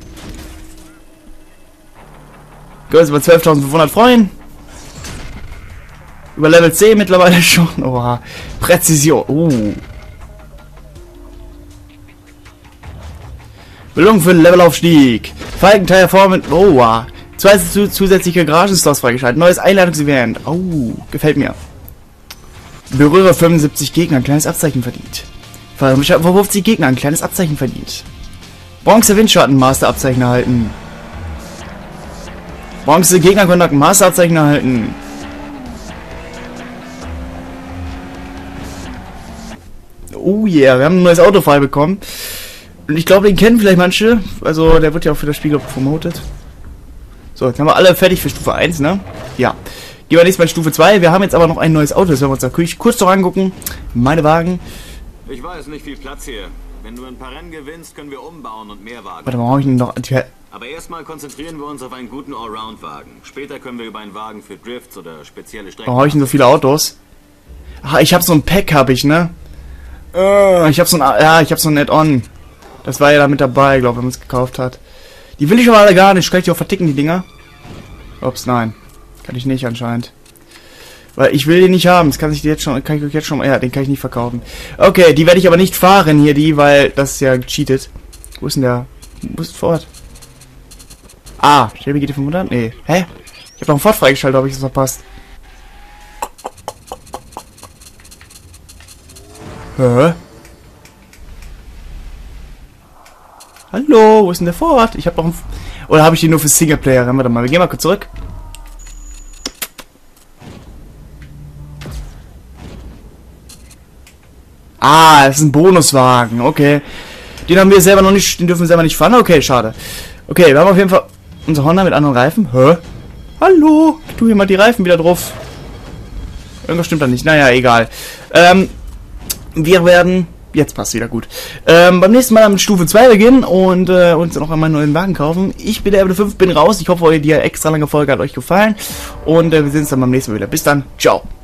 Können wir uns über 12.500 freuen. Über Level 10 mittlerweile schon. Oha. Präzision. Belohnung für den Levelaufstieg. Falkenteil vor mit... Oh, wow. 2 zusätzliche Garagenslots freigeschaltet. Neues Einladungsevent. Oh, gefällt mir. Berühre 75 Gegner. Ein kleines Abzeichen verdient. Vor 50 Gegner. Ein kleines Abzeichen verdient. Bronze Windschatten. Master Abzeichen erhalten. Bronze Gegnerkontakt. Master Abzeichen erhalten. Oh yeah, wir haben ein neues Auto frei bekommen. Und ich glaube, den kennen vielleicht manche. Also, der wird ja auch für das Spiel promotet. So, jetzt haben wir alle fertig für Stufe 1, ne? Ja. Gehen wir nächstes Mal in Stufe 2. Wir haben jetzt aber noch ein neues Auto. Das werden wir uns da kurz noch angucken. Meine Wagen. Ich weiß, nicht viel Platz hier. Wenn du ein paar Rennen gewinnst, können wir umbauen und mehr Wagen. Warte mal, brauche ich denn noch... Aber erstmal konzentrieren wir uns auf einen guten Allround-Wagen. Später können wir über einen Wagen für Drifts oder spezielle Strecken... Warum habe ich denn so viele Autos? Ach, ich habe so ein Pack, habe ich, ne? Ich habe so ein... Ja, ich habe so ein Add-on. Das war ja da mit dabei, glaube ich, wenn man es gekauft hat. Die will ich aber alle gar nicht. Kann ich die auch verticken, die Dinger? Ups, nein. Kann ich nicht anscheinend. Weil ich will den nicht haben. Das kann ich jetzt schon... Kann ich jetzt schon... Ja, den kann ich nicht verkaufen. Okay, die werde ich aber nicht fahren hier, die, weil das ist ja gecheatet. Wo ist denn der... Wo ist Ford? Ah, Shelby GT500? Nee. Hä? Ich habe doch einen Ford freigeschaltet, habe ich das verpasst. Hä? Hallo, wo ist denn der Ford? Ich habe doch einen... Oder habe ich den nur für Singleplayer? Warte mal, wir gehen mal kurz zurück. Ah, das ist ein Bonuswagen, okay. Den haben wir selber noch nicht, den dürfen wir selber nicht fahren. Okay, schade. Okay, wir haben auf jeden Fall unser Honda mit anderen Reifen. Hä? Hallo? Ich tue hier mal die Reifen wieder drauf. Irgendwas stimmt da nicht. Naja, egal. Wir werden... Jetzt passt wieder gut. Beim nächsten Mal mit Stufe 2 beginnen und uns noch einmal einen neuen Wagen kaufen. Ich bin der RBD5, bin raus. Ich hoffe, die extra lange Folge hat euch gefallen. Und wir sehen uns dann beim nächsten Mal wieder. Bis dann. Ciao.